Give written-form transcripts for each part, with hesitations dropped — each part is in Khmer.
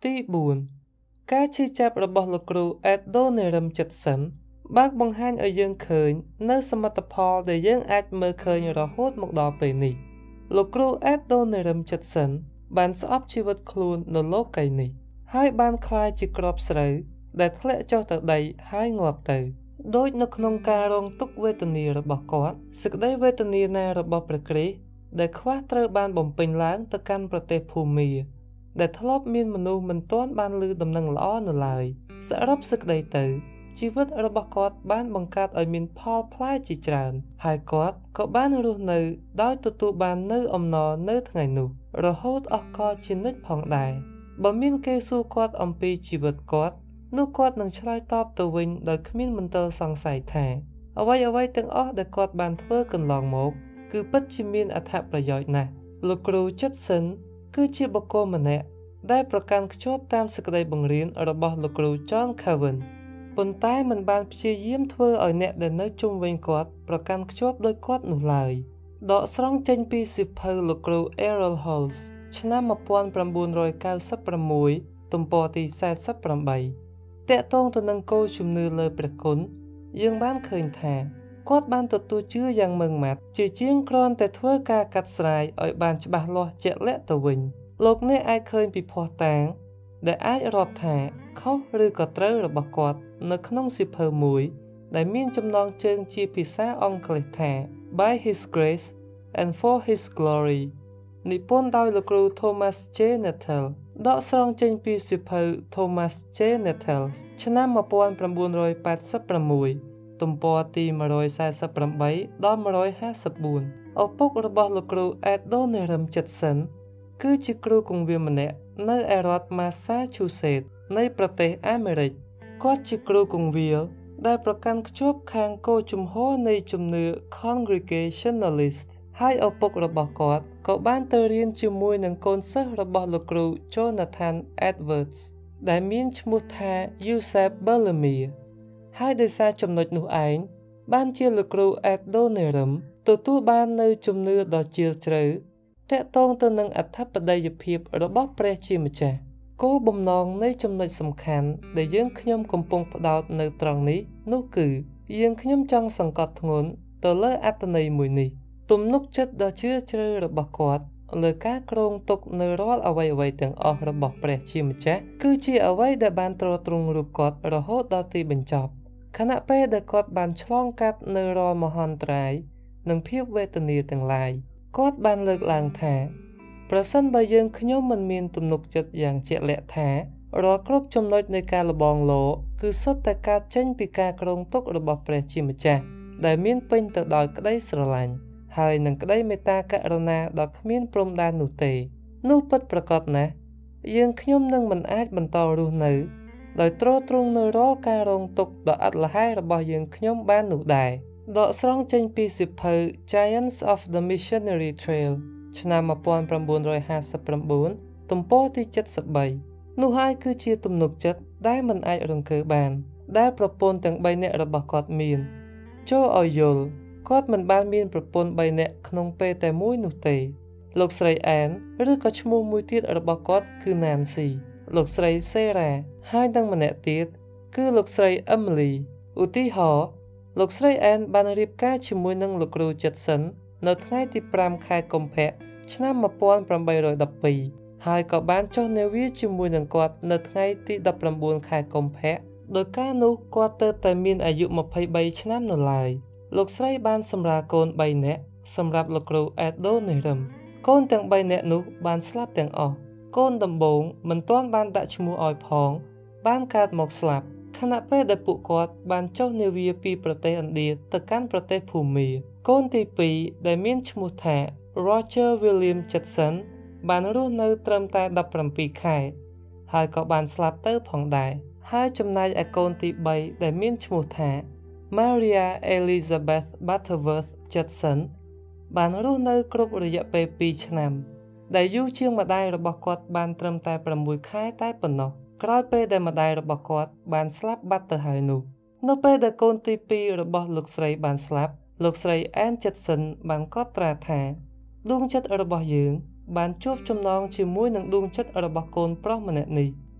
Tí 4 ការឈឺចាប់របស់លោកគ្រូ Adoniram Judson បើកបង្ហាញឲ្យយើងឃើញនៅសមិទ្ធផលដែលយើងអាចមើលឃើញរហូតមកដល់ពេលនេះលោកគ្រូ Adoniram Judson បានស្អប់ជីវិតខ្លួននៅលោកីនេះហើយបានក្លាយជាគ្រាប់ស្រូវដែលធ្លាក់ចុះទៅដីហើយងាប់ទៅដូចនៅក្នុងការរងទុក្ខវេទនារបស់គាត់សេចក្តីវេទនាណារបស់ព្រះគ្រីស្ទដែលខ្វះត្រូវបានបំពេញឡើងទៅកាន់ប្រទេសភូមាដែលធ្លាប់មានមនុស្សមិនទាន់បានឮដំណឹងល្អនៅឡើយសរុបសេចក្តីទៅជីវិតរបស់គាត់បានបង្កើតឲ្យមានផលផ្លែជាច្រើនហើយគាត់ក៏បានរស់នៅដោយទទួលបាននូវអំណរនៅថ្ងៃនោះរហូតអស់កលជានិច្ចផងដែរបើមានគេសួរគាត់អំពីជីវិតគាត់នោះគាត់នឹងឆ្លើយតបទៅវិញដោយគ្មានមន្ទិលសង្ស័យថាអ្វីៗទាំងអស់ដែលគាត់បានធ្វើកន្លងមកគឺពិតជាមានអត្ថប្រយោជន៍ណាស់លោកគ្រូ Judson គឺជាបុគ្គលម្នាក់ដែលប្រកាន់ខ្ជាប់តាមសេចក្តីបង្រៀនរបស់លោកគ្រូ John Calvin ប៉ុន្តែមិនបានព្យាយាមធ្វើឲ្យអ្នកដែលនៅជុំវិញគាត់ប្រកាន់ខ្ជាប់ដោយគាត់នោះឡើយដកស្រង់ចេញពីសៀវភៅលោកគ្រូ Errol Halls ឆ្នាំ1996ទំព័រទី48តាក់ទងទៅនឹងគោលជំនឿលើព្រះគុណយើងបានឃើញថាគាត់បានទទួលជឿយ៉ាងម៉ឺងម៉ាត់ជាជាងគ្រាន់តែធ្វើការកាត់ស្រាយឲ្យបានច្បាស់លាស់ជាក់លាក់ទៅវិញលោកអ្នកអាចឃើញពីភស្តុតាងដែលអាចរាប់ថាខុសឬក៏ត្រូវរបស់គាត់នៅក្នុងសៀវភៅមួយដែលមានចំណងជើងជាភាសាអង់គ្លេសថា By His Grace and for His Glory និពន្ធដោយលោកគ្រូ Thomas J. Nettles ដកស្រង់ចេញពីសៀវភៅ Thomas J. Nettles ឆ្នាំ1986ទំព័រទី148ដល់154ឪពុករបស់លោកគ្រូ Adoniram Judson គឺជាគ្រូគង្វាលម្នាក់នៅឯរដ្ឋ Massachusetts នៃប្រទេសអាមេរិកគាត់ជាគ្រូគង្វាលដែលប្រកាន់ខ្ជាប់ខាងគោលជំហរនៃជំនឿ Congregationalist ហើយឪពុករបស់គាត់ក៏បានទៅរៀនជាមួយនឹងកូនសិស្សរបស់លោកគ្រូ Jonathan Edwards ដែលមានឈ្មោះថា Eusebio Bellamy ហើយដោយសារចំណុចនោះឯងបានជាលោកគ្រូ Adoniram ទទួលបាននូវជំនឿដ៏ជ្រាលជ្រៅតាក់ទងទៅនឹងអធិបតេយ្យភាពរបស់ព្រះជាម្ចាស់គោលបំណងនៃចំណុចសំខាន់ដែលយើងខ្ញុំកំពុងផ្ដោតនៅត្រង់នេះនោះគឺយើងខ្ញុំចង់សង្កត់ធ្ងន់ទៅលើអត្ថន័យមួយនេះទំនុកចិត្តដ៏ជ្រាលជ្រៅរបស់គាត់លើការគ្រងទុកនៅរាល់អ្វីៗទាំងអស់របស់ព្រះជាម្ចាស់គឺជាអ្វីដែលបានទ្រទ្រង់រូបគាត់រហូតដល់ទីបញ្ចប់ខណៈពេលដែលគាត់បានឆ្លងកាត់នៅរាល់មហន្តរាយនិងភាពវេទនាទាំងឡាយគាត់បានលើកឡើងថាប្រសិនបើយើងខ្ញុំមិនមានទំនុកចិត្តយ៉ាងជាក់លាក់ថារាល់គ្រប់ចំណុចនៃការលបងលោគឺសុទ្ធតែកើតចេញពីការគ្រងទុករបស់ព្រះជាម្ចាស់ដែលមានពេញទៅដោយក្តីស្រឡាញ់ហើយនឹងក្តីមេត្តាករុណាដ៏គ្មានព្រំដែននោះទេនោះពិតប្រាកដណាស់យើងខ្ញុំនឹងមិនអាចបន្តរស់នៅដោយទ្រទ្រង់នៅរាល់ការរងទុក្ខដ៏ឥតល្ហែលរបស់យើងខ្ញុំបាននោះដែរដកស្រង់ចេញពីសៀវភៅ Giants of the Missionary Trail ឆ្នាំ1959ទំព័រទី73នោះហើយគឺជាទំនុកចិត្តដែលមិនអាចរង្គើបានដែលប្រពន្ធទាំង3នាក់របស់គាត់មានចូលឲ្យយល់គាត់មិនបានមានប្រពន្ធ3នាក់ក្នុងពេលតែមួយនោះទេលោកស្រី Anne ឬក៏ឈ្មោះមួយទៀតរបស់គាត់គឺ Nancy លោកស្រី Sarah ហើយនិងម្នាក់ទៀតគឺលោកស្រី Emily ឧទាហរណ៍លោកស្រី Anne បានរៀបការជាមួយនឹងលោកគ្រូ Judson នៅថ្ងៃទី5ខែកុម្ភៈឆ្នាំ1812ហើយក៏បានចុះនាវាជាមួយនឹងគាត់នៅថ្ងៃទី19ខែកុម្ភៈដោយការនោះគាត់ទើបតែមានអាយុ23ឆ្នាំនៅឡើយលោកស្រីបានសម្រាលកូន3នាក់សម្រាប់លោកគ្រូ Adoniram កូនទាំង3នាក់នោះបានស្លាប់ទាំងអស់កូនដំបូងមិនទាន់បានដាក់ឈ្មោះឲ្យផងបានកើតមកស្លាប់ខណៈពេលដែលពួកគាត់បានចុះនាវាពីប្រទេសឥណ្ឌាទៅកាន់ប្រទេសភូមាកូនទី2ដែលមានឈ្មោះថា Roger William Judson បានរស់នៅត្រឹមតែ17ខែហើយក៏បានស្លាប់ទៅផងដែរហើយចំណែកឯកូនទី3ដែលមានឈ្មោះថា Maria Elizabeth Butterworth Judson បានរស់នៅគ្រប់រយៈពេល2ឆ្នាំដែលយូរជាងម្ដាយរបស់គាត់បានត្រឹមតែ6ខែតែប៉ុណ្ណោះក្រោយពេលដែលម្ដាយរបស់គាត់បានស្លាប់បាត់ទៅហើយនោះនៅពេលដែលកូនទី2របស់លោកស្រីបានស្លាប់លោកស្រី Anne Judson បានកត់ត្រាថាដួងចិត្តរបស់យើងបានជួបចំណងជាមួយនឹងដួងចិត្តរបស់កូនប្រុសម្នាក់នេះ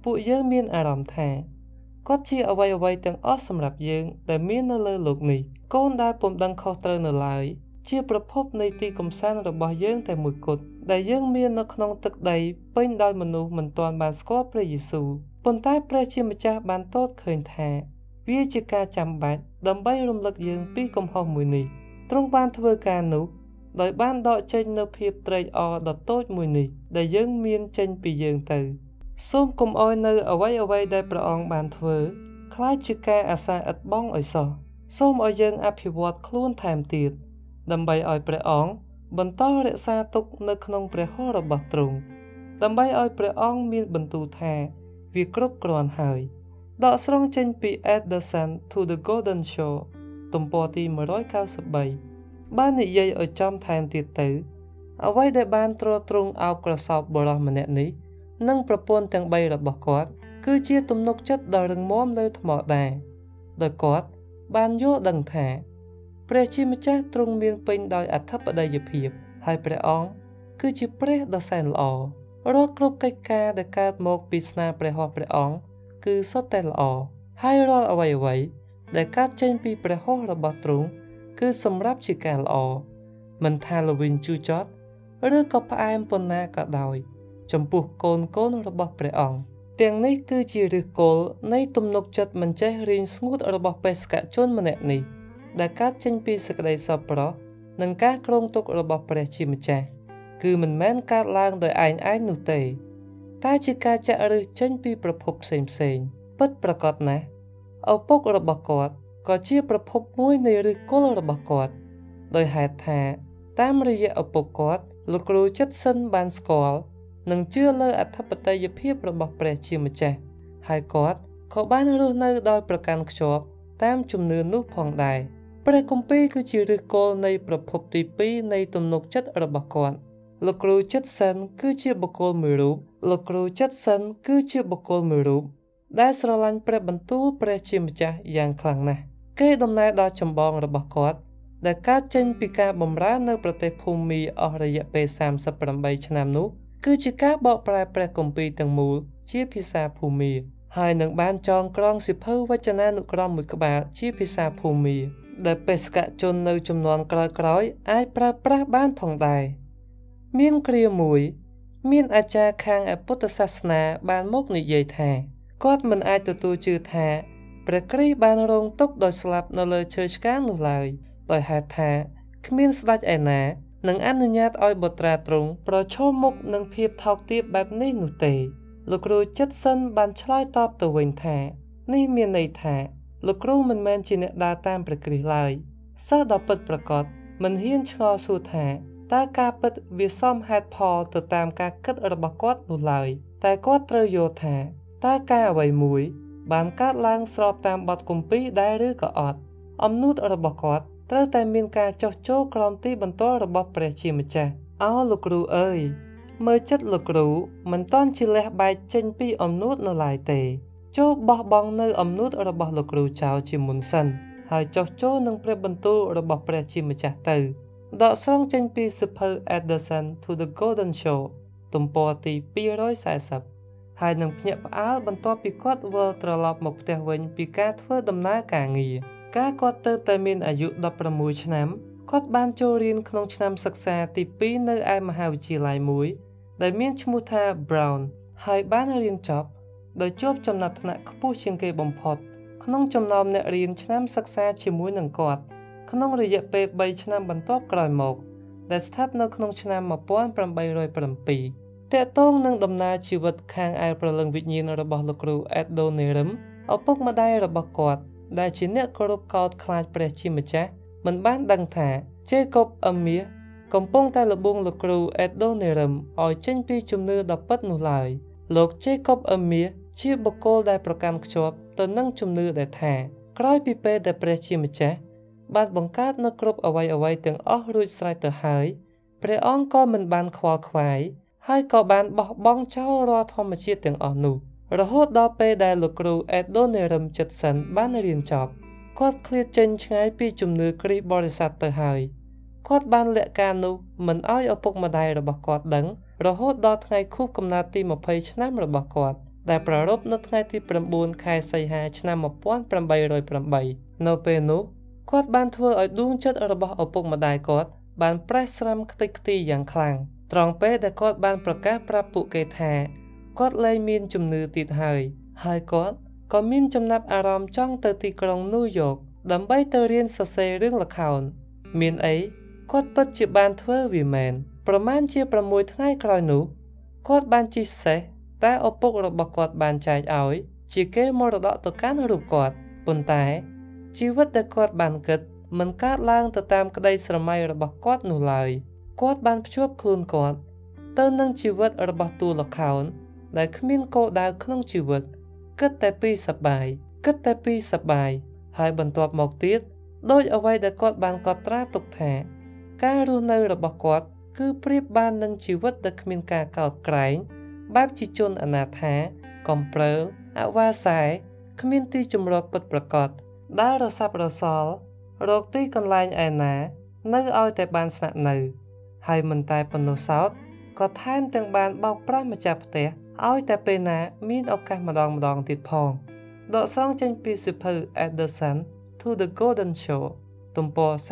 ពួកយើងមានអារម្មណ៍ថាគាត់ជាអ្វីៗទាំងអស់សម្រាប់យើងដែលមាននៅលើលោកនេះកូនដែលពុំដឹងខុសត្រូវនៅឡើយជាប្រភពនៃទីកំសាន្តរបស់យើងតែមួយគត់ដែលយើងមាននៅក្នុងទឹកដីពេញដោយមនុស្សមិនទាន់បានស្គាល់ព្រះយេស៊ូវប៉ុន្តែព្រះជាម្ចាស់បានទតឃើញថាវាជាការចាំបាច់ដើម្បីរំលឹកយើងពីកំហុសមួយនេះទ្រង់បានធ្វើការនោះដោយបានដកចេញនូវភាពត្រេកអរដ៏តូចមួយនេះដែលយើងមានចេញពីយើងទៅសូមកុំឲ្យនៅអ្វីៗដែលព្រះអង្គបានធ្វើคล้ายជាការអាសាឥតបង់ឲ្យសោះសូមឲ្យយើងអភិវឌ្ឍខ្លួនថែមទៀតដើម្បីឲ្យព្រះអង្គបន្តរក្សាទុកនៅក្នុងព្រះហស្ថរបស់ទ្រង់ដើម្បីឲ្យព្រះអង្គមានបន្ទូលថាវាគ្រប់គ្រាន់ហើយដកស្រង់ចេញពី At the Sun to the Golden Shore ទំព័រទី193បាននិយាយឲ្យចំថែមទៀតទៅអ្វីដែលបានទ្រទ្រង់អោបក្រសោបបុរសម្នាក់នេះនិងប្រពន្ធទាំង3របស់គាត់គឺជាទំនុកចិត្តដ៏រឹងមាំលើថ្មដែរដោយគាត់បានយល់ដឹងថាព្រះជាម្ចាស់ទ្រង់មានពេញដោយអធិបតេយ្យភាពហើយព្រះអង្គគឺជាព្រះដ៏សែនល្អរាល់គ្រប់កិច្ចការដែលកើតមកពីស្នាព្រះហស្ថព្រះអង្គគឺសុទ្ធតែល្អហើយរាល់អ្វីៗដែលកើតចេញពីព្រះហស្ថរបស់ទ្រង់គឺសម្រាប់ជាការល្អមិនថាល្វីងជូរចត់ឬក៏ផ្អែមប៉ុណ្ណាក៏ដោយចំពោះកូនរបស់ព្រះអង្គទាំងនេះគឺជាឫសគល់នៃទំនុកចិត្តមិនចេះរីងស្ងួតរបស់បេសកជនម្នាក់នេះដែលកើតចេញពីសេចក្តីសប្បុរសនិងការគ្រងទុករបស់ព្រះជាម្ចាស់គឺមិនមែនកើតឡើងដោយឯងនោះទេតែជាការចាក់ឫសចេញពីប្រភពផ្សេងពិតប្រាកដណាស់ឪពុករបស់គាត់ក៏ជាប្រភពមួយនៃឫសគល់របស់គាត់ដោយហេតុថាតាមរយៈឪពុកគាត់លោកគ្រូចិត្តសិនបានស្គាល់និងជឿលើអធិបតេយ្យភាពរបស់ព្រះជាម្ចាស់ហើយគាត់ក៏បានរស់នៅដោយប្រកាន់ខ្ជាប់តាមជំនឿនោះផងដែរព្រះគម្ពីរគឺជាឫសគល់នៃប្រភពទី2នៃទំនុកចិត្តរបស់គាត់លោកគ្រូចិត្តសិនគឺជាបុគ្គលមួយរូបដែលស្រឡាញ់ព្រះបន្ទូលព្រះជាម្ចាស់យ៉ាងខ្លាំងណាស់គេដំណើរដល់ចម្បងរបស់គាត់ដែលកើតចេញពីការបម្រើនៅប្រទេសភូមាអស់រយៈពេល38ឆ្នាំនោះគឺជាការបកប្រែព្រះគម្ពីរទាំងមូលជាភាសាភូមាហើយនឹងបានចងក្រងសៀវភៅវចនានុក្រមមួយក្បាលជាភាសាភូមាដែលបេសកជននៅជំនាន់ក្រោយៗអាចប្រើប្រាស់បានផងដែរមានគ្រាមួយមានអាចារ្យខាងពុទ្ធសាសនាបានមកនិយាយថាគាត់មិនអាចទទួលជឿថាព្រះគ្រីស្ទបានរងទុក្ខដោយស្លាប់នៅលើឈើឆ្កាងនោះឡើយដោយហេតុថាគ្មានស្ដេចឯណានឹងអនុញ្ញាតឲ្យបុត្រាទ្រង់ប្រឈមមុខនឹងភាពថោកទាបបែបនេះនោះទេលោកគ្រូចិត្តសិនបានឆ្លើយតបទៅវិញថានេះមានន័យថាលោកគ្រូមិនមែនជាអ្នកដើរតាមព្រះគ្រីស្ទឡើយសិស្សដ៏ពិតប្រាកដមិនហ៊ានឆ្ងល់សួរថាតើការពិតវាសមហេតុផលទៅតាមការគិតរបស់គាត់នោះឡើយតែគាត់ត្រូវយល់ថាតើការអ្វីមួយបានកើតឡើងស្របតាមបទគម្ពីរដែរឬក៏អត់អំណួតរបស់គាត់ត្រូវតែមានការចោះចូលក្រោមទីបន្ទាល់របស់ព្រះជាម្ចាស់លោកគ្រូអើយមើលចិត្តលោកគ្រូមិនតាន់ជាលះបែកចេញពីអំណួតនៅឡើយទេចូលបោះបង់នៅអំណួតរបស់លោកគ្រូចោលជាមុនសិនហើយចោះចូលនឹងព្រះបន្ទូលរបស់ព្រះជាម្ចាស់ទៅដកស្រង់ចេញពីសៀវភៅ At the Sun to the Golden Shore ទំព័រទី240ហើយនឹងភ្ញាក់ផ្អើលបន្ទាប់ពីគាត់វិលត្រឡប់មកផ្ទះវិញពីការធ្វើដំណើរការងារកាលគាត់ទៅតែមានអាយុ16ឆ្នាំគាត់បានចូលរៀនក្នុងឆ្នាំសិក្សាទី2នៅឯមហាវិទ្យាល័យមួយដែលមានឈ្មោះថា Brown ហើយបានរៀនចប់ដោយជាប់ចំណាត់ថ្នាក់ខ្ពស់ជាងគេបំផុតក្នុងចំណោមអ្នករៀនឆ្នាំសិក្សាជាមួយនឹងគាត់ក្នុងរយៈពេល3ឆ្នាំបន្ទាប់ក្រោយមកដែលស្ថិតនៅក្នុងឆ្នាំ1807 ទាក់ទងនឹងដំណើរជីវិតខាងឯព្រលឹងវិញ្ញាណរបស់លោកគ្រូ Adoniram ឪពុកម្ដាយរបស់គាត់ដែលជាអ្នកគោរពកោតខ្លាចព្រះជាម្ចាស់មិនបានដឹងថា Jacob Amir កំពុងតែលបងលោកគ្រូ Adoniram ឲ្យចេញពីជំនឿដ៏ពិតនោះឡើយលោក Jacob Amir ជាបុគ្គលដែលប្រកាន់ខ្ជាប់ទៅនឹងជំនឿដែលថាក្រោយពីពេលដែលព្រះជាម្ចាស់បានបង្កើតនូវគ្រប់អ្វីៗទាំងអស់រួចស្រេចទៅហើយព្រះអង្គក៏មិនបានខ្វល់ខ្វាយហើយក៏បានបោះបង់ចោលរាល់ធម្មជាតិទាំងអស់នោះរហូតដល់ពេលដែលលោកគ្រូ Adoniram ចិត្តសិនបានរៀនចប់គាត់ឃ្លាតចេញឆ្ងាយពីជំនឿគ្រីស្ទបរិស័ទទៅហើយគាត់បានលាក់ការនោះមិនឲ្យឪពុកម្ដាយរបស់គាត់ដឹងរហូតដល់ថ្ងៃខួបកំណើតទី20ឆ្នាំរបស់គាត់ដែលប្រារព្ធនៅថ្ងៃទី9 ខែសីហាឆ្នាំ1808នៅពេលនោះគាត់បានធ្វើឲ្យដួងចិត្តរបស់ឪពុកម្ដាយគាត់បានប្រេះស្រាំខ្ទេចខ្ទីយ៉ាងខ្លាំងត្រង់ពេលដែលគាត់បានប្រកាសប្រាប់ពួកគេថាគាត់លែងមានជំនឿទៀតហើយគាត់ក៏មានចំណាប់អារម្មណ៍ចង់ទៅទីក្រុងញូវយ៉កដើម្បីទៅរៀនសរសេររឿងល្ខោនមានអីគាត់ពិតជាបានធ្វើវាមែនប្រមាណជា6ថ្ងៃក្រោយនោះគាត់បានជិះសេះតែឪពុករបស់គាត់បានចែកឲ្យជាគេមរតកទៅកាន់រូបគាត់ប៉ុន្តែជីវិតដែលគាត់បានគិតមិនកើតឡើងទៅតាមក្តីស្រមៃរបស់គាត់នោះឡើយគាត់បានភ្ជាប់ខ្លួនគាត់ទៅនឹងជីវិតរបស់តួល្ខោនដែលគ្មានគោលដៅក្នុងជីវិតគិតតែពីសប្បាយហើយបន្ទាប់មកទៀតដោយអ្វីដែលគាត់បានកត់ត្រាទុកថាការរស់នៅរបស់គាត់គឺប្រៀបបាននឹងជីវិតដែលគ្មានការកោតក្រែងបែបជាជនអនាថាកំព្រើលអវាសែគ្មានទីជម្រកពិតប្រាកដដើររសាប់រសល់រកទីកន្លែងឯណានៅឲ្យតែបានស្នាក់នៅហើយមិនតែប៉ុណ្ណោះសោតក៏ថែមទាំងបានបោកប្រាស់ម្ចាស់ផ្ទះឲ្យតែពេលណាមានឱកាសម្ដងទៀតផងដកស្រង់ចេញពីសៀវភៅ Anderson to the Golden Shore ទំព័រ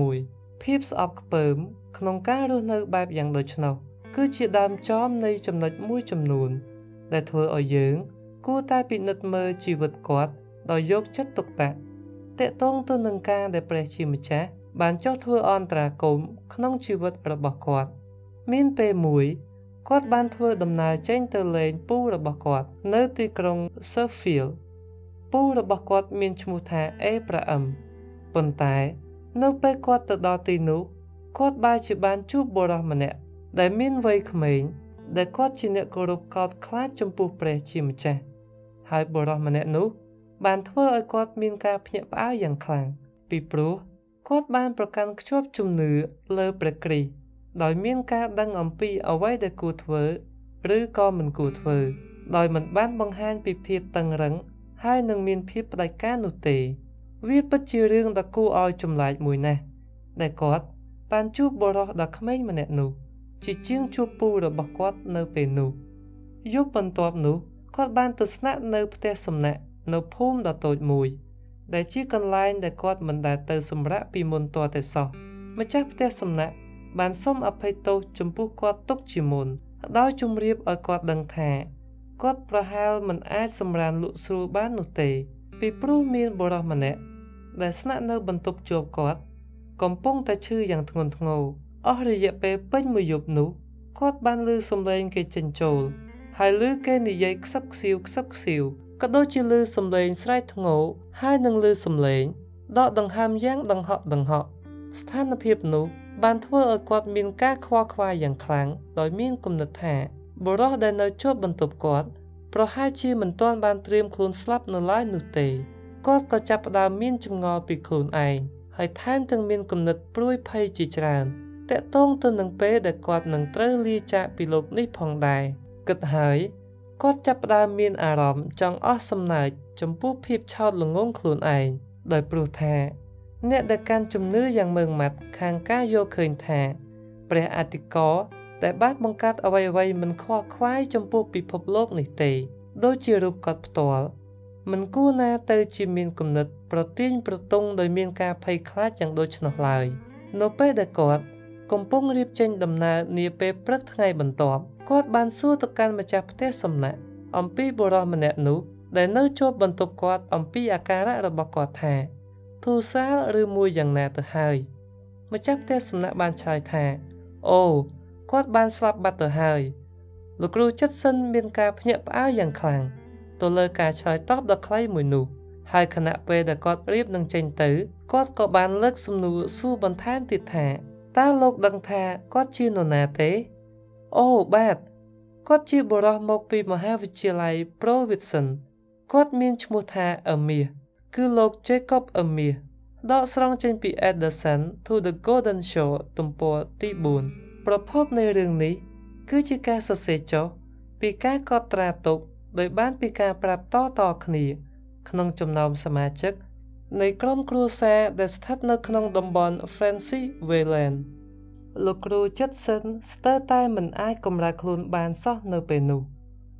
41ភាពស្អប់ខ្ពើមក្នុងការរស់នៅបែបយ៉ាងដូចនោះគឺជាដើមចមនៃចំណុចមួយចំនួនដែលធ្វើឲ្យយើងគួរតែពិនិត្យមើលជីវិតគាត់ដោយយកចិត្តទុកដាក់ទាក់ទងទៅនឹងការដែលព្រះជាម្ចាស់បានចុះធ្វើអន្តរាគមន៍ក្នុងជីវិតរបស់គាត់មានពេលមួយគាត់បានធ្វើដំណើរចេញទៅលេងពូរបស់គាត់នៅទីក្រុង Sheffield ពូរបស់គាត់មានឈ្មោះថា Abraham ប៉ុន្តែនៅពេលគាត់ទៅដល់ទីនោះគាត់បែរជាបានជួបបុរសម្នាក់ដែលមានវ័យក្មេងដែលគាត់ជាអ្នកគោរពកោតខ្លាចចំពោះព្រះជាម្ចាស់ហើយបុរសម្នាក់នោះបានធ្វើឲ្យគាត់មានការភ្ញាក់ផ្អើលយ៉ាងខ្លាំងពីព្រោះគាត់បានប្រកាន់ខ្ជាប់ជំនឿលើព្រះគ្រីស្ទដោយមានការដឹងអំពីអ្វីដែលគួរធ្វើឬក៏មិនគួរធ្វើដោយមិនបានបង្ហាញពីភាពតឹងរ៉ឹងហើយនឹងមានភាពផ្ដាច់ការនោះទេវាពិតជារឿងដ៏គួរឲ្យចម្លែកមួយណាស់ដែលគាត់បានជួបបុរសដ៏ក្មេងម្នាក់នោះជាជាងជួបពូរបស់គាត់នៅពេលនោះយប់បន្ទាប់នោះគាត់បានទៅស្នាក់នៅផ្ទះសំណាក់នៅភូមិដ៏តូចមួយដែលជាកន្លែងដែលគាត់មិនដែលទៅសម្រាកពីមុនទាល់តែសោះម្ចាស់ផ្ទះសំណាក់បានសុំអភ័យទោសចំពោះគាត់ទុកជាមុនដោយជម្រាបឲ្យគាត់ដឹងថាគាត់ប្រហែលមិនអាចសម្រានលក់ស្រួលបាននោះទេពីព្រោះមានបុរសម្នាក់ដែលស្នាក់នៅបន្ទប់ជួបគាត់កំពុងតែឈឺយ៉ាងធ្ងន់ធ្ងរអស់រយៈពេលពេញមួយយប់នោះគាត់បានឮសំឡេងគេចេញចូលហើយឮគេនិយាយខ្សឹបខ្សៀវក៏ដូចជាឮសំឡេងស្រែកធ្ងោហើយនឹងឮសំឡេងដកដង្ហើមយ៉ាងដង្ហក់ស្ថានភាពនោះបានធ្វើឲ្យគាត់មានការខ្វល់ខ្វាយយ៉ាងខ្លាំងដោយមានគំនិតថាបុរសដែលនៅជាប់បន្ទប់គាត់ប្រហែលជាមិនទាន់បានត្រៀមខ្លួនស្លាប់នៅឡើយនោះទេគាត់ក៏ចាប់ផ្ដើមមានចម្ងល់ពីខ្លួនឯងហើយថែមទាំងមានគំនិតព្រួយភ័យជាច្រើនតាក់ទងទៅនឹងពេលដែលគាត់នឹងត្រូវលាចាកពីលោកនេះផងដែរគិតហើយគាត់ចាប់ផ្ដើមមានអារម្មណ៍ចង់អស់សំណើចចំពោះភាពឆោតល្ងង់ខ្លួនឯងដោយព្រោះថាអ្នកដែលកាន់ជំនឿយ៉ាងម៉ឺងម៉ាត់ខាងការយល់ឃើញថាព្រះអធិការតែបានបង្កើតអ្វីៗមិនខ្វល់ខ្វាយចំពោះពិភពលោកនេះទេដូចជារូបគាត់ផ្ទាល់មិនគួរណាទៅជាមានគំនិតប្រទាញប្រទង់ដោយមានការភ័យខ្លាចយ៉ាងដូច្នោះឡើយនៅពេលដែលគាត់កំពុងរៀបចេញដំណើរនាពេលព្រឹកថ្ងៃបន្ទាប់គាត់បានសួរទៅកាន់ម្ចាស់ផ្ទះសំណាក់អំពីបុរសម្នាក់នោះដែលនៅជាប់បន្ទប់គាត់អំពីអាការៈរបស់គាត់ថាធូរស្រាលឬមួយយ៉ាងណាទៅហើយម្ចាស់ផ្ទះសំណាក់បានឆ្លើយថាអូគាត់បានស្លាប់បាត់ទៅហើយលោកគ្រូចិត្តសិនមានការភ្ញាក់ផ្អើលយ៉ាងខ្លាំងទៅលើការឆ្លើយតបដ៏ខ្លីមួយនោះហើយខណៈពេលដែលគាត់រៀបនឹងចេញទៅគាត់ក៏បានលើកសំណួរសួរបន្ថែមទៀតថាតើលោកដឹងថាគាត់ជានរណាទេអូបាទគាត់ជាបុរសមកពីមហាវិទ្យាល័យ Provision គាត់មានឈ្មោះថាអឺមៀសគឺលោក Jacob អឺមៀសដកស្រង់ចេញពី Anderson to the Golden Shore ទំព័រទី4ប្រភពនៃរឿងនេះគឺជាការសរសេរចុះពីការកត់ត្រាទុកដោយបានពីការប្រាប់តគ្នាក្នុងចំណោមសមាជិកនៃក្រុមគ្រួសារដែលស្ថិតនៅក្នុងតំបន់ Francis Wayland លោកគ្រូចិត្តសិនស្ទើរតែមិនអាចកម្រើកខ្លួនបានសោះនៅពេលនោះ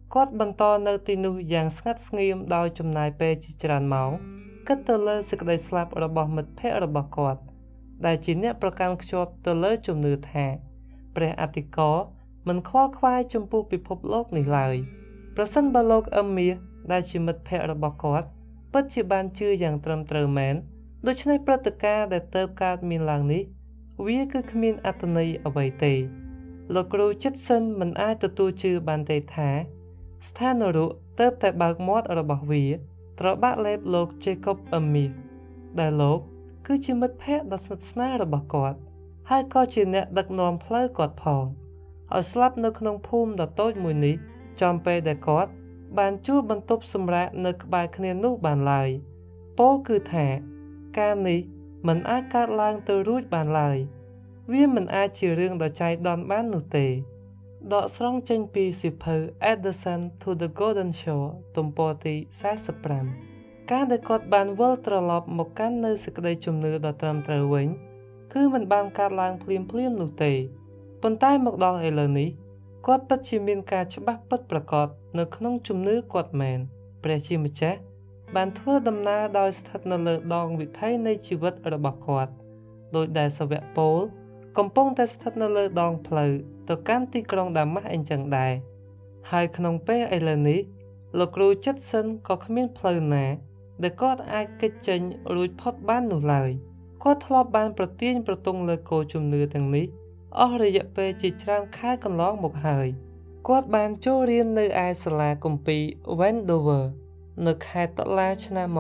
គាត់បន្តនៅទីនោះយ៉ាងស្ងាត់ស្ងៀមដោយចំណាយពេលជាច្រើនម៉ោងគិតទៅលើសេចក្តីស្លាប់របស់មិត្តភក្តិរបស់គាត់ដែលជាអ្នកប្រកាន់ខ្ជាប់ទៅលើជំនឿថាព្រះអធិការមិនខ្វល់ខ្វាយចំពោះពិភពលោកនេះឡើយប្រសិនបើលោកអឹមមាសដែលជាមិត្តភក្តិរបស់គាត់ពិតជាបានជឿយ៉ាងត្រឹមត្រូវមែនដូច្នេះព្រឹត្តិការណ៍ដែលទើបកើតមានឡើងនេះវាគឺគ្មានអត្ថន័យអ្វីទេលោកគ្រូចិត្តសិនមិនអាចទទួលជឿបានទេថាស្ថាននរកទើបតែបើកមាត់របស់វាត្របាក់លេបលោក Jacob អឹមមាសដែលលោកគឺជាមិត្តភក្តិដ៏ស្និទ្ធស្នាលរបស់គាត់ហើយក៏ជាអ្នកដឹកនាំផ្លូវគាត់ផងឲ្យស្លាប់នៅក្នុងភូមិដ៏តូចមួយនេះចំពេលដែលគាត់បានជួបបន្ទប់សម្រាកនៅក្បែរគ្នានោះបានឡើយពោលគឺថាការនេះមិនអាចកើតឡើងទៅរួចបានឡើយវាមិនអាចជារឿងដ៏ចៃដន្យបាននោះទេដកស្រង់ចេញពីសៀវភៅ At the Sun to the Golden Shore ទំព័រទី45ការដែលគាត់បានវិលត្រឡប់មកកាន់នៅសេចក្តីជំនឿដ៏ត្រឹមត្រូវវិញគឺមិនបានកើតឡើងភ្លាមៗនោះទេប៉ុន្តែមកដល់ឥឡូវនេះគាត់ពិតជាមានការច្បាស់ពិតប្រាកដនៅក្នុងជំនឿគាត់មែនព្រះជាម្ចាស់បានធ្វើដំណើរដោយស្ថិតនៅលើដងវិថីនៃជីវិតរបស់គាត់ដោយដែលសាវកពូលកំពុងតែស្ថិតនៅលើដងផ្លូវទៅកាន់ទីក្រុងដាម៉ាស់អីចឹងដែរហើយក្នុងពេលឥឡូវនេះលោកគ្រូចិត្តសិនក៏គ្មានផ្លូវណាដែលគាត់អាចគេចចេញរួចផុតបាននោះឡើយគាត់ធ្លាប់បានប្រទាញប្រទង់លើគោលជំនឿទាំងនេះអស់រយៈពេលជាច្រើនខែកន្លងមកហើយគាត់បានចូលរៀននៅឯសាលាគម្ពីរ Wendover នៅខែតុលាឆ្នាំ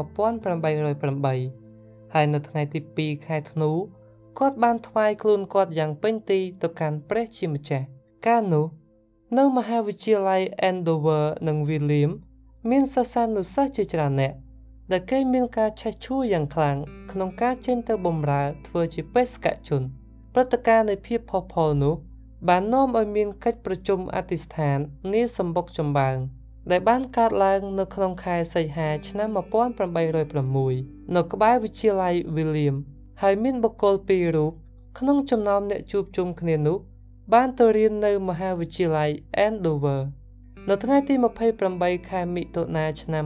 1808ហើយនៅថ្ងៃទី2ខែធ្នូគាត់បានថ្វាយខ្លួនគាត់យ៉ាងពេញទីទៅកាន់ព្រះជាម្ចាស់កាលនោះនៅមហាវិទ្យាល័យ Andover និង William មានសិស្សានុសិស្សជាច្រើនអ្នកដែលគេមានការឆេះឆួលយ៉ាងខ្លាំងក្នុងការចេញទៅបម្រើធ្វើជាបេសកជនព្រឹត្តិការណ៍នៃភាពផុសផុលនោះបាននាំឲ្យមានកិច្ចប្រជុំអធិស្ឋាននាសម្បុកចម្បាំងដែលបានកើតឡើងនៅក្នុងខែសីហាឆ្នាំ1806នៅក្បែរវិទ្យាល័យ William ហើយមានបុគ្គល2រូបក្នុងចំណោមអ្នកជួបជុំគ្នានោះបានទៅរៀននៅមហាវិទ្យាល័យ Andover នៅថ្ងៃទី28ខែមិថុនាឆ្នាំ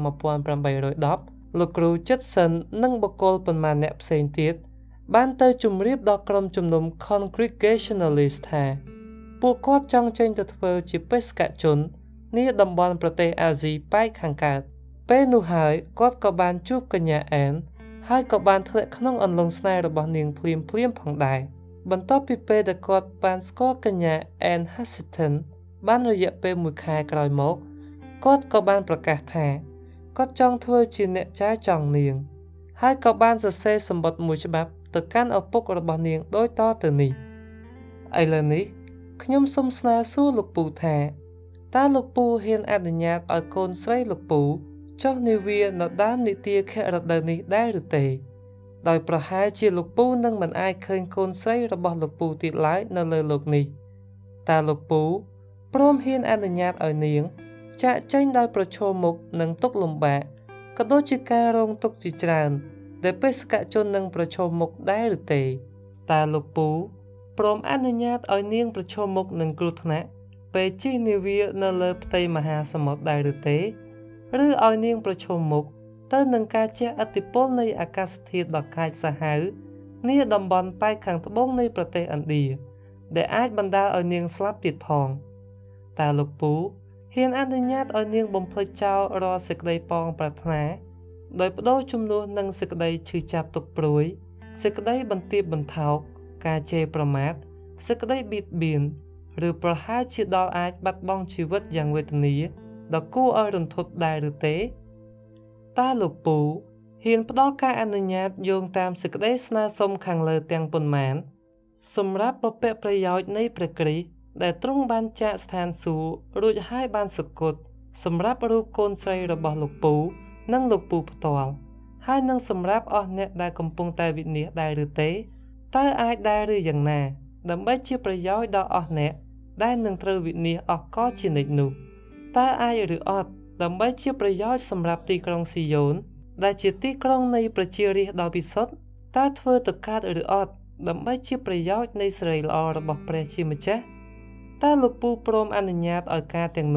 1810លោកគ្រូចិត្តសិននិងបុគ្គលប៉ុន្មានអ្នកផ្សេងទៀតបានទៅជម្រាបដល់ក្រុមជំនុំ Congregationalist ថាពួកគាត់ចង់ចេញទៅធ្វើជាបេសកជននាតំបន់ប្រទេសអាស៊ីប៉ែកខាងកើតពេលនោះហើយគាត់ក៏បានជួបកញ្ញាអែនហើយក៏បានធ្លាក់ក្នុងអន្លង់ស្នេហ៍របស់នាងភ្លាមផងដែរបន្ទាប់ពីពេលដែលគាត់បានស្គាល់កញ្ញាអែន Hassington បានរយៈពេល1ខែក្រោយមកគាត់ក៏បានប្រកាសថាគាត់ចង់ធ្វើជាអ្នកចែចង់នាងហើយក៏បានសរសេរសម្បត្តិមួយច្បាប់ទៅកាន់ឪពុករបស់នាងដូចតទៅនេះឥឡូវនេះខ្ញុំសូមស្នើសួរលោកពូថាតើលោកពូហ៊ានអនុញ្ញាតឲ្យកូនស្រីលោកពូចុះនាវានៅដើមនីតិខរដូវនេះដែរឬទេដោយប្រហែលជាលោកពូនឹងមិនអាចឃើញកូនស្រីរបស់លោកពូទៀតឡើយនៅលើលោកនេះតើលោកពូព្រមហ៊ានអនុញ្ញាតឲ្យនាងចាកចេញដោយប្រឈមមុខនឹងទុក្ខលំបាកក៏ដូចជាការរងទុក្ខជាច្រើនដែលបេសកជននឹងប្រឈមមុខដែរឬទេតើលោកពូព្រមអនុញ្ញាតឲ្យនាងប្រឈមមុខនឹងគ្រោះថ្នាក់ពេលជិះនាវានៅលើផ្ទៃមហាសមុទ្រដែរឬទេឬឲ្យនាងប្រឈមមុខទៅនឹងការជះឥទ្ធិពលនៃអាកាសធាតុដ៏កាចសាហាវនាតំបន់ប៉ែកខាងត្បូងនៃប្រទេសឥណ្ឌាដែលអាចបណ្ដាលឲ្យនាងស្លាប់ទៀតផងតើលោកពូហ៊ានអនុញ្ញាតឲ្យនាងបំភ្លេចចោលរាល់សេចក្តីប៉ងប្រាថ្នាដោយបដូរជំនួសនឹងសេចក្តីឈឺចាប់ទុក្ខព្រួយសេចក្តីបន្ទាបបន្ថោកការជេរប្រមាថសេចក្តីបៀតបៀនឬប្រហែលជាដល់អាចបាត់បង់ជីវិតយ៉ាងវេទនាដ៏គួរឲ្យរន្ធត់ដែរឬទេតើលោកពូហ៊ានផ្ដល់ការអនុញ្ញាតយោងតាមសេចក្តីស្នើសុំខាងលើទាំងប៉ុន្មានសម្រាប់បព្វប្រយោជន៍នៃព្រះគ្រីស្ទដែលទ្រង់បានចាកស្ថានសួគ៌រួចហើយបានសុគតសម្រាប់រូបកូនស្រីរបស់លោកពូនិងលោកពូផ្ទាល់ហើយនឹងសម្រាប់អស់អ្នកដែលកំពុងតែវិនាសដែរឬទេតើអាចដែរឬយ៉ាងណាដើម្បីជាប្រយោជន៍ដល់អស់អ្នកដែលនឹងត្រូវវិនាសអស់កលជានិច្ចនោះតើអាចឬអត់ដើម្បីជាប្រយោជន៍សម្រាប់ទីក្រុងស៊ីយ៉ូនដែលជាទីក្រុងនៃប្រជារាស្ត្រដ៏ពិសុទ្ធតើធ្វើទៅកើតឬអត់ដើម្បីជាប្រយោជន៍នៃសេរីល្អរបស់ព្រះជាម្ចាស់តើលោកពូព្រមអនុញ្ញាតឲ្យការទាំងនោះ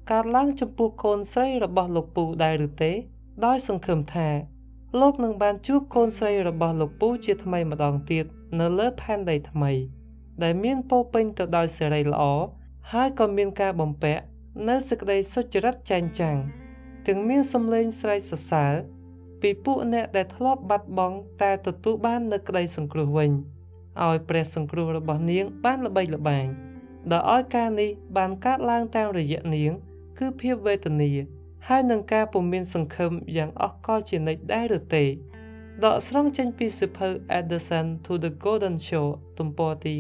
ការឡើងចំពោះកូនស្រីរបស់លោកពូដែរឬទេដោយសង្ឃឹមថាលោកនឹងបានជួបកូនស្រីរបស់លោកពូជាថ្មីម្ដងទៀតនៅលើផែនដីថ្មីដែលមានពោពេញទៅដោយសេរីល្អហើយក៏មានការបំពាក់នៅសេចក្តីសុចរិតចែងចាំងទាំងមានសម្លេងស្រែកសរសើរពីពួកអ្នកដែលធ្លាប់បាត់បង់តែទទួលបាននូវក្តីសង្គ្រោះវិញឲ្យព្រះសង្គ្រោះរបស់នាងបានល្បីល្បាញដោយឲ្យការនេះបានកើតឡើងតាមរយៈនាងគឺភាពវេទនាហើយនឹងការពុំមានសង្ឃឹមយ៉ាងអស់កលជានិច្ចដែរឬទេដកស្រង់ចេញពីសៀវភៅ Edison to the Golden Show ទំព័រទី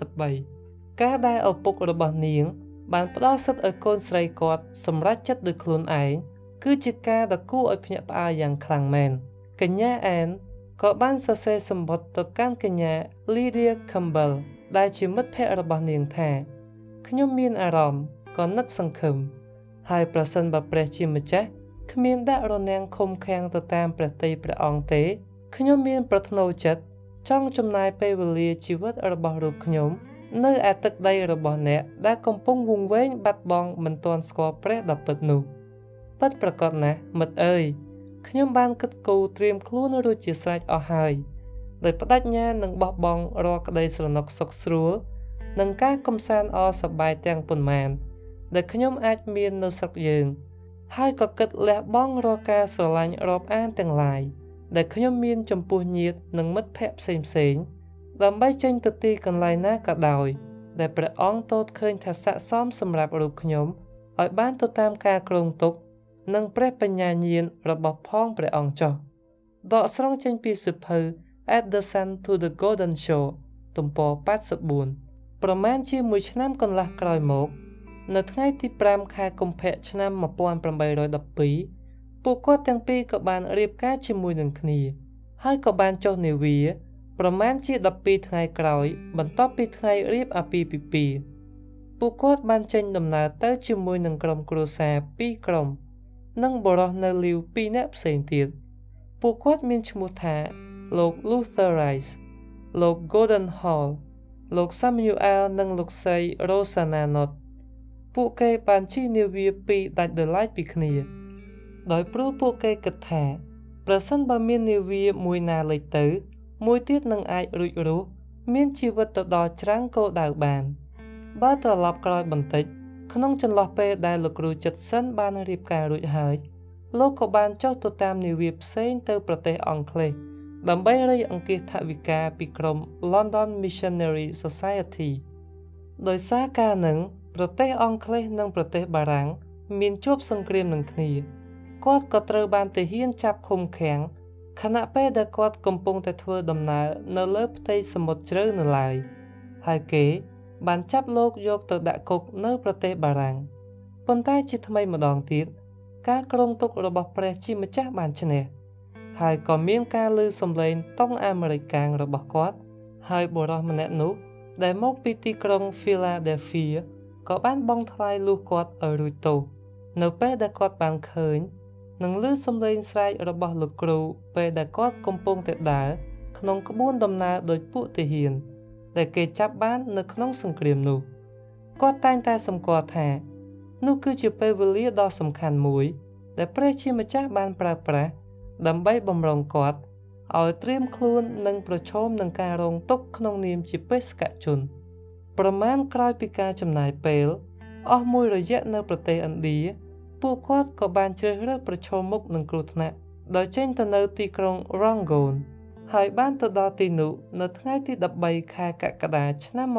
83ការដែលឪពុករបស់នាងបានផ្ដល់សិទ្ធិឲ្យកូនស្រីគាត់សម្រេចចិត្តដោយខ្លួនឯងគឺជាការដ៏គួរឲ្យភ្ញាក់ផ្អើលយ៉ាងខ្លាំងមែនកញ្ញាអែនក៏បានសរសេរសម្បត្តិទៅកាន់កញ្ញា Lydia Campbell ដែលជាមិត្តភក្តិរបស់នាងថាខ្ញុំមានអារម្មណ៍ក៏នឹកសង្ឃឹមហើយប្រសិនបើព្រះជាម្ចាស់គ្មានដាក់រនាំងឃុំឃាំងទៅតាមព្រះទ័យព្រះអង្គទេខ្ញុំមានប្រាថ្នាចិត្តចង់ចំណាយពេលវេលាជីវិតរបស់រូបខ្ញុំនៅឯទឹកដីរបស់អ្នកដែលកំពុងវង្វេងបាត់បង់មិនទាន់ស្គាល់ព្រះដ៏ពិតនោះពិតប្រាកដណាស់មិត្តអើយខ្ញុំបានគិតគូរត្រៀមខ្លួនរួចជាស្រេចអស់ហើយដោយបដិញ្ញានឹងបោះបង់រាល់ក្តីស្រណុកសុខស្រួលនិងការកំសាន្តអសប្បាយទាំងប៉ុន្មានដែលខ្ញុំអាចមាននៅស្រុកយើងហើយក៏គិតលះបង់រាល់ការស្រឡាញ់រាប់អានទាំងឡាយដែលខ្ញុំមានចំពោះញាតិនិងមិត្តភក្តិផ្សេងៗដើម្បីចេញទៅទីកន្លែងណាក៏ដោយដែលព្រះអង្គទតឃើញថាស័ក្តិសមសម្រាប់រូបខ្ញុំឲ្យបានទៅតាមការគ្រោងទុកនិងព្រះបញ្ញាញាណរបស់ផងព្រះអង្គចុះដកស្រង់ចេញពីសៀវភៅ Edison to the Golden Show ទំព័រ84ប្រមាណជាមួយឆ្នាំកន្លះក្រោយមកនៅថ្ងៃទី5ខែកុម្ភៈឆ្នាំ1812ពួកគាត់ទាំងពីរក៏បានរៀបការជាមួយនឹងគ្នាហើយក៏បានចុះនាវាប្រមាណជា12ថ្ងៃក្រោយបន្ទាប់ពីថ្ងៃរៀបអាពាហ៍ពិពាហ៍ពួកគាត់បានចេញដំណើរទៅជាមួយនឹងក្រុមគ្រួសារ2ក្រុមនិងបុរសនៅលីវ2នាក់ផ្សេងទៀតពួកគាត់មានឈ្មោះថាលោក Luther Rice លោក Gordon Hall លោក Samuel និងលោកស្រី Rosanna Knott ពួកគេបានជិះនាវាពីរដាច់ដោយឡែកពីគ្នាដោយព្រោះពួកគេគិតថាប្រសិនបើមាននាវាមួយណាលេចទៅមួយទៀតនឹងអាចរួចរស់មានជីវិតទៅដល់ច្រាំងគោលដៅបានបើត្រឡប់ក្រោយបន្តិចក្នុងចន្លោះពេលដែលលោកគ្រូចិត្តសិនបានរៀបការរួចហើយលោកក៏បានចុះទៅតាមនាវាផ្សេងទៅប្រទេសអង់គ្លេសដើម្បីរៃអង្គាសថវិកាពីក្រុម London Missionary Society ដោយសារការនឹងប្រទេសអង់គ្លេសនិងប្រទេសបារាំងមានជួបសង្គ្រាមនឹងគ្នាគាត់ក៏ត្រូវបានទាហានចាប់ឃុំឃាំងខណៈពេលដែលគាត់កំពុងតែធ្វើដំណើរនៅលើផ្ទៃសមុទ្រជ្រៅនៅឡើយហើយគេបានចាប់លោកយកទៅដាក់គុកនៅប្រទេសបារាំងប៉ុន្តែជាថ្មីម្ដងទៀតការគ្រងទុករបស់ព្រះជាម្ចាស់បានឈ្នះហើយក៏មានការឮសំឡេងតុងអាមេរិកកាំងរបស់គាត់ហើយបុរសម្នាក់នោះដែលមកពីទីក្រុង Philadelphia ក៏បានបង់ថ្លៃលួសគាត់ឲ្យរួចទោសនៅពេលដែលគាត់បានឃើញនិងឮសំឡេងស្រែករបស់លោកគ្រូពេលដែលគាត់កំពុងតែដើរក្នុងក្បួនដំណើរដោយពួកទាហានដែលគេចាប់បាននៅក្នុងសង្គ្រាមនោះគាត់តែងតែសម្គាល់ថានោះគឺជាពេលវេលាដ៏សំខាន់មួយដែលព្រះជាម្ចាស់បានប្រើប្រាស់ដើម្បីបម្រុងគាត់ឲ្យត្រៀមខ្លួននិងប្រឈមនឹងការរងទុក្ខក្នុងនាមជាបេសកជនប្រមាណក្រោយពីការចំណាយពេលអស់មួយរយៈនៅប្រទេសឥណ្ឌាពួកគាត់ក៏បានជ្រើសរើសប្រឈមមុខនឹងគ្រោះថ្នាក់ដោយចេញទៅនៅទីក្រុង Rangoon ហើយបានទៅដល់ទីនោះនៅថ្ងៃទី13ខែកក្កដាឆ្នាំ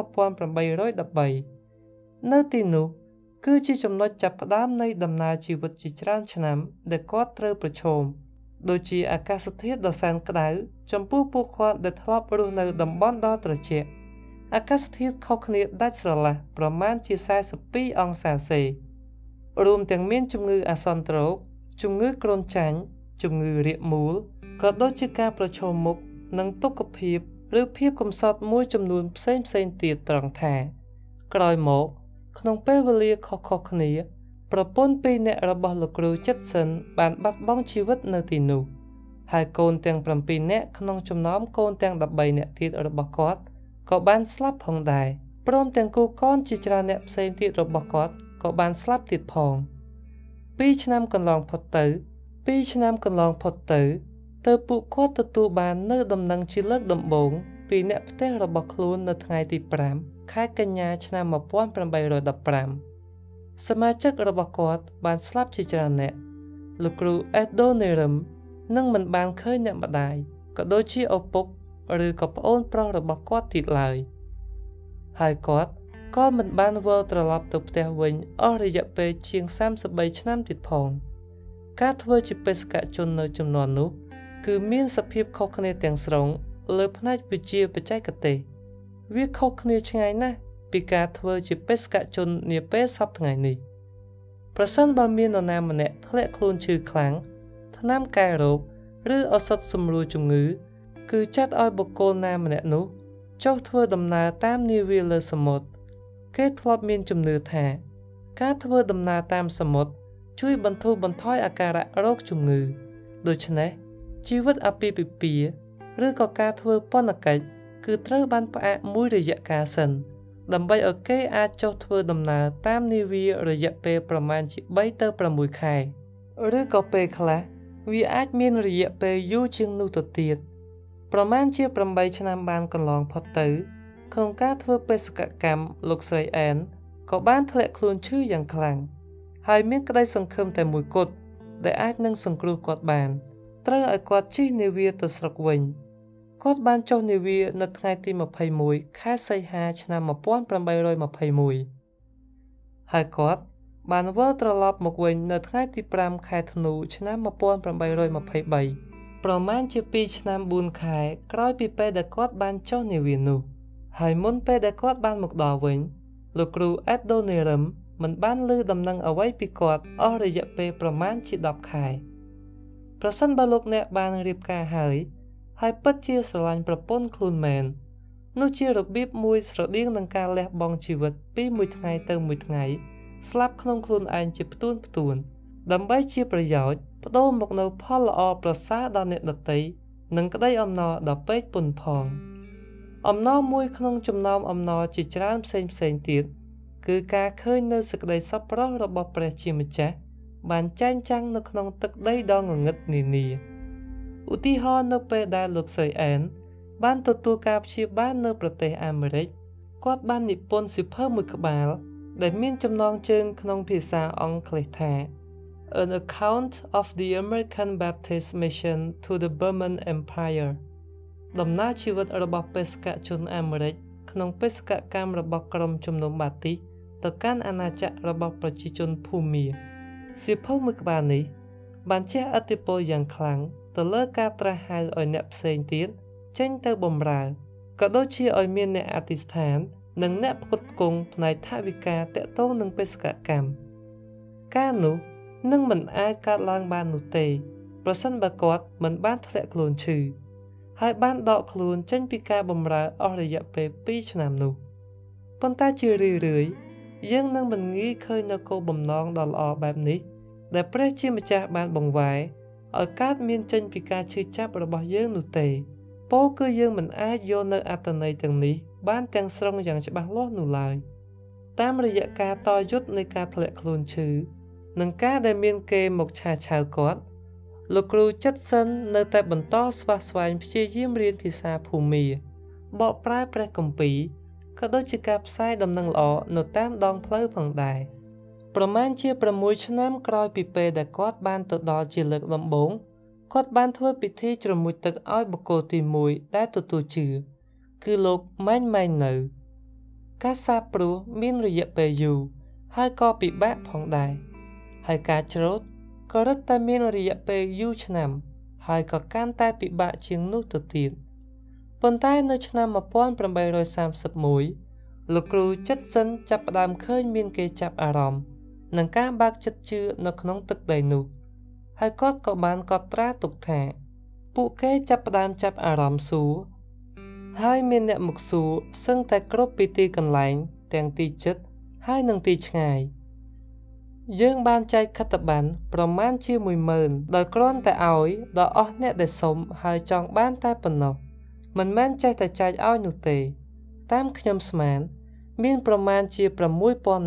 1813នៅទីនោះគឺជាចំណុចចាប់ផ្ដើមនៃដំណើរជីវិតជាច្រើនឆ្នាំដែលគាត់ត្រូវប្រឈមដូចជាអាកាសធាតុដ៏សែនក្តៅចំពោះពួកគាត់ដែលធ្លាប់រស់នៅតំបន់ដ៏ត្រជាក់អាកាសធាតុខុសគ្នាដាច់ស្រឡះប្រមាណជា42អង្សាសេរួមទាំងមានជំងឺអាសន្នត្រោកជំងឺគ្រុនចាញ់ជំងឺរាគមូលក៏ដូចជាការប្រឈមមុខនឹងទុក្ខភាពឬភាពកំសត់មួយចំនួនផ្សេងទៀតត្រង់ថាក្រោយមកក្នុងពេលវេលាខុសៗគ្នាប្រពន្ធ2នាក់របស់លោកគ្រូចិត្តសិនបានបាត់បង់ជីវិតនៅទីនោះហើយកូនទាំង7នាក់ក្នុងចំណោមកូនទាំង13នាក់ទៀតរបស់គាត់ក៏បានស្លាប់ផងដែរព្រមទាំងគូកូនជាច្រើនអ្នកផ្សេងទៀតរបស់គាត់ក៏បានស្លាប់ទៀតផង2ឆ្នាំកន្លងផុតទៅទើបពួកគាត់ទទួលបាននៅដំណឹងជាលើកដំបូងពីអ្នកផ្ទះរបស់ខ្លួននៅថ្ងៃទី5ខែកញ្ញាឆ្នាំ1815សមាជិករបស់គាត់បានស្លាប់ជាច្រើនអ្នកលោកគ្រូ Adoniram នឹងមិនបានឃើញអ្នកម្ដាយក៏ដូចជាឪពុកឬក៏ប្អូនប្រុសរបស់គាត់ទៀតឡើយហើយគាត់ក៏មិនបានវិលត្រឡប់ទៅផ្ទះវិញអស់រយៈពេលជាង33ឆ្នាំទៀតផងការធ្វើជាបេសកជននៅចំនួននោះគឺមានសភាពខុសគ្នាទាំងស្រុងលើផ្នែកវិជ្ជាបច្ចេកទេសវាខុសគ្នាឆ្ងាយណាស់ពីការធ្វើជាបេសកជននាពេលសប្តាហ៍ថ្ងៃនេះប្រសិនបើមាននរណាម្នាក់ធ្លាក់ខ្លួនឈឺខ្លាំងថ្នាំកែរោគឬឱសថសម្រួលជំងឺគឺចាត់ឲ្យបុគ្គលណាម្នាក់នោះចុះធ្វើដំណើរតាមនាវាលើសមុទ្រគេធ្លាប់មានជំនឿថាការធ្វើដំណើរតាមសមុទ្រជួយបន្ធូរបន្ថយអាការៈរោគជំងឺដូច្នេះជីវិតអាពាហ៍ពិពាហ៍ឬក៏ការធ្វើពន្ធកិច្ចគឺត្រូវបានផ្អាកមួយរយៈកាលសិនដើម្បីឲ្យគេអាចចុះធ្វើដំណើរតាមនាវារយៈពេលប្រមាណជា3ទៅ6ខែឬក៏ពេលខ្លះវាអាចមានរយៈពេលយូរជាងនោះទៅទៀតប្រមាណជា8ឆ្នាំបានកន្លងផុតទៅក្នុងការធ្វើបេសកកម្មលោកស្រីអែនក៏បានធ្លាក់ខ្លួនឈឺយ៉ាងខ្លាំងហើយមានក្តីសង្ឃឹមតែមួយគត់ដែលអាចនឹងសង្គ្រោះគាត់បានត្រូវឲ្យគាត់ជិះនាវាទៅស្រុកវិញគាត់បានចុះនាវានៅថ្ងៃទី21ខែសីហាឆ្នាំ1821ហើយគាត់បានវិលត្រឡប់មកវិញនៅថ្ងៃទី5ខែធ្នូឆ្នាំ1823ប្រមាណជា2ឆ្នាំ4ខែក្រោយពីពេលដែលគាត់បានចុះនាវានោះហើយមុនពេលដែលគាត់បានមកដល់វិញលោកគ្រូ Adoniram មិនបានឮដំណឹងអ្វីពីគាត់អស់រយៈពេលប្រមាណជា10ខែប្រសិនបើលោកអ្នកបានរៀបការហើយពិតជាស្រឡាញ់ប្រពន្ធខ្លួនមែននោះជារបៀបមួយស្រដៀងនឹងការលះបង់ជីវិតពីមួយថ្ងៃទៅមួយថ្ងៃស្លាប់ក្នុងខ្លួនឯងជាផ្ទួនដើម្បីជាប្រយោជន៍បដូរមកនៅផលល្អប្រសើរដល់អ្នកដទៃនិងក្តីអំណរដល់ពេកពុនផងអំណរមួយក្នុងចំណោមអំណរជាច្រើនផ្សេងទៀតគឺការឃើញនៅសេចក្តីសប្បុរសរបស់ព្រះជាម្ចាស់បានចែងចាំងនៅក្នុងទឹកដីដ៏ងងឹតនានាឧទាហរណ៍នៅពេលដែលលោកស្រីអែនបានទទួលការព្យាបាលនៅប្រទេសអាមេរិកគាត់បាននិពន្ធសៀវភៅមួយក្បាលដែលមានចំណងជើងក្នុងភាសាអង់គ្លេសថា An Account of the American Baptist Mission to the Burman Empire ដំណើរជីវិតរបស់បេសកជនអាមេរិកក្នុងបេសកកម្មរបស់ក្រុមជំនុំបាទីសទៅកាន់អាណាចក្ររបស់ប្រជាជនភូមាសៀវភៅមួយក្បាលនេះបានជះឥទ្ធិពលយ៉ាងខ្លាំងទៅលើការត្រាស់ហៅឲ្យអ្នកផ្សេងទៀតចេញទៅបម្រើក៏ដូចជាឲ្យមានអ្នកអធិស្ឋាននិងអ្នកផ្គត់ផ្គង់ផ្នែកថវិកាទាក់ទងនឹងបេសកកម្មការនោះនឹងមិនអាចកើតឡើងបាននោះទេប្រសិនបើគាត់មិនបានធ្លាក់ខ្លួនឈឺហើយបានដកខ្លួនចេញពីការបម្រើអស់រយៈពេល2ឆ្នាំនោះប៉ុន្តែជារឿយៗយើងនឹងមិនងាយឃើញនៅគោលបំណងដ៏ល្អបែបនេះដែលព្រះជាម្ចាស់បានបង្វែរឲ្យកើតមានចេញពីការឈឺចាប់របស់យើងនោះទេពោលគឺយើងមិនអាចយកនៅអត្ថន័យទាំងនេះបានទាំងស្រុងយ៉ាងច្បាស់លាស់នោះឡើយតាមរយៈការតយុទ្ធនៃការធ្លាក់ខ្លួនឈឺនិងការដែលមានគេមកឆាវគាត់លោកគ្រូចិត្តសិននៅតែបន្តស្វះស្វែងព្យាយាមរៀនភាសាភូមាបកប្រែព្រះគម្ពីរក៏ដូចជាការផ្សាយដំណឹងល្អនៅតាមដងផ្លូវផងដែរប្រមាណជា6ឆ្នាំក្រោយពីពេលដែលគាត់បានទៅដល់ជាលើកដំបូងគាត់បានធ្វើពិធីជ្រមុជទឹកឲ្យបុគ្គលទី1ដែលទទួលជឿគឺលោកម៉ែងនៅការសាបព្រោះមានរយៈពេលយូរហើយក៏ពិបាកផងដែរហើយការច្រូតក៏រឹតតែមានរយៈពេលយូរឆ្នាំហើយក៏កាន់តែពិបាកជាងនោះទៅទៀតប៉ុន្តែនៅឆ្នាំ1831លោកគ្រូចិត្តសិនចាប់ផ្ដើមឃើញមានគេចាប់អារម្មណ៍នឹងការបើកចិត្តជឿនៅក្នុងទឹកដីនោះហើយគាត់ក៏បានកត់ត្រាទុកថាពួកគេចាប់ផ្ដើមចាប់អារម្មណ៍សួរហើយមានអ្នកមកសួរសឹងតែគ្រប់ពីទីកន្លែងទាំងទីជិតហើយនិងទីឆ្ងាយយើងបានចែកខិត្តប័ណ្ណប្រមាណជា10000ដោយគ្រាន់តែឲ្យដល់អស់អ្នកដែលសុំហើយចង់បានតែប៉ុណ្ណោះមិនមែនចេះតែចែកឲ្យនោះទេតាមខ្ញុំស្មានមានប្រមាណជា6000នាក់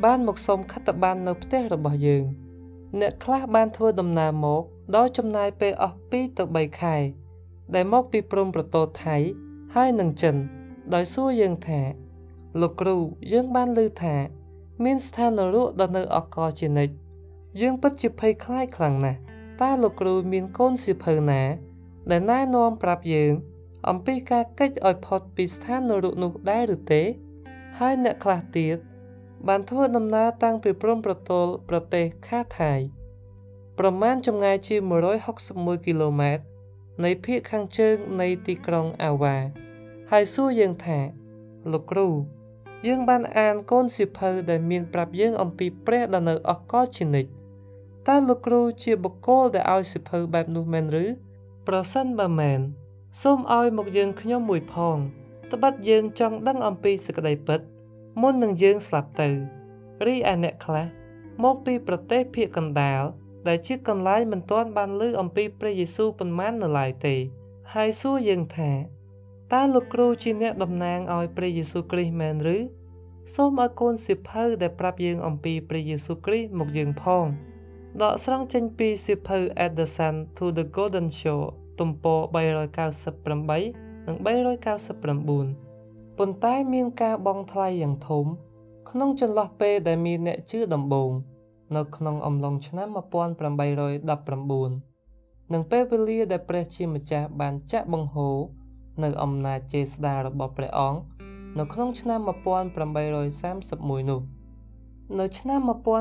ban một sông khát tập ban nộp tết rồi bỏ dường nè class ban thua đầm nà một đó trong nai pe ở pi từ bảy khai để móc pi prom proto thái hai nâng trần đòi xua dương thả lục rù dương ban lư thả miên stan nở lụa đợt nở ở co trên nịch dương bất chịu hay khai khẳng nè ta lục rù miên côn xịt hờ nè để nai nom prap dương ông pi ca cách ở pot pi stan nở lụa nụ đai được tế hai nè class tiết ban thua đầm na tăng pi prom proto prote khá thải ประมาณจำไงชี161 กิโลเมตรในเพียข้างเชิงในตีกรองอาวาหายสู้ยังแถลูกรูยังบ้านอ่านก้นสิเพอได้มีนปรับยังอมปีเปรดเนอออกก็ชินิกตาลูกรูเชียบกโกได้เอาสิเพอแบบนูแมนหรือประสันบะแมนส้มเอาหมกยังขย่มมวยพองตบัดยังจังดังอมปีสกไดปิดมุนหนึ่งยังสลับตือรีอันเนคละมกปีประเทศเพียกันดาวได้ชิดกันไล่มันต้อนบานลืออมปีพระเยซูเป็นมันในหลายตีให้สู้ยังแท้ตาลูกครูจีเนดำนางเอาพระเยซูคริสต์แมนหรือส้มอากูลสิบเฮอได้ปรับยังอมปีพระเยซูคริสต์หมกยังพองดอกสร้างจันปีสิบเฮอ at the sun to the golden show ตุ่มโปใบรอย98និង399ប៉ុន្តែមានការបង់ថ្លៃយ៉ាងធំក្នុងចន្លោះពេលដែលមានអ្នកជឿដំបូងនៅក្នុងអំឡុងឆ្នាំ1819និងពេលវេលាដែលព្រះជាម្ចាស់បានចាក់បង្ហូរនៅអំណាចចេស្តារបស់ព្រះអង្គនៅក្នុងឆ្នាំ1831នោះនៅឆ្នាំ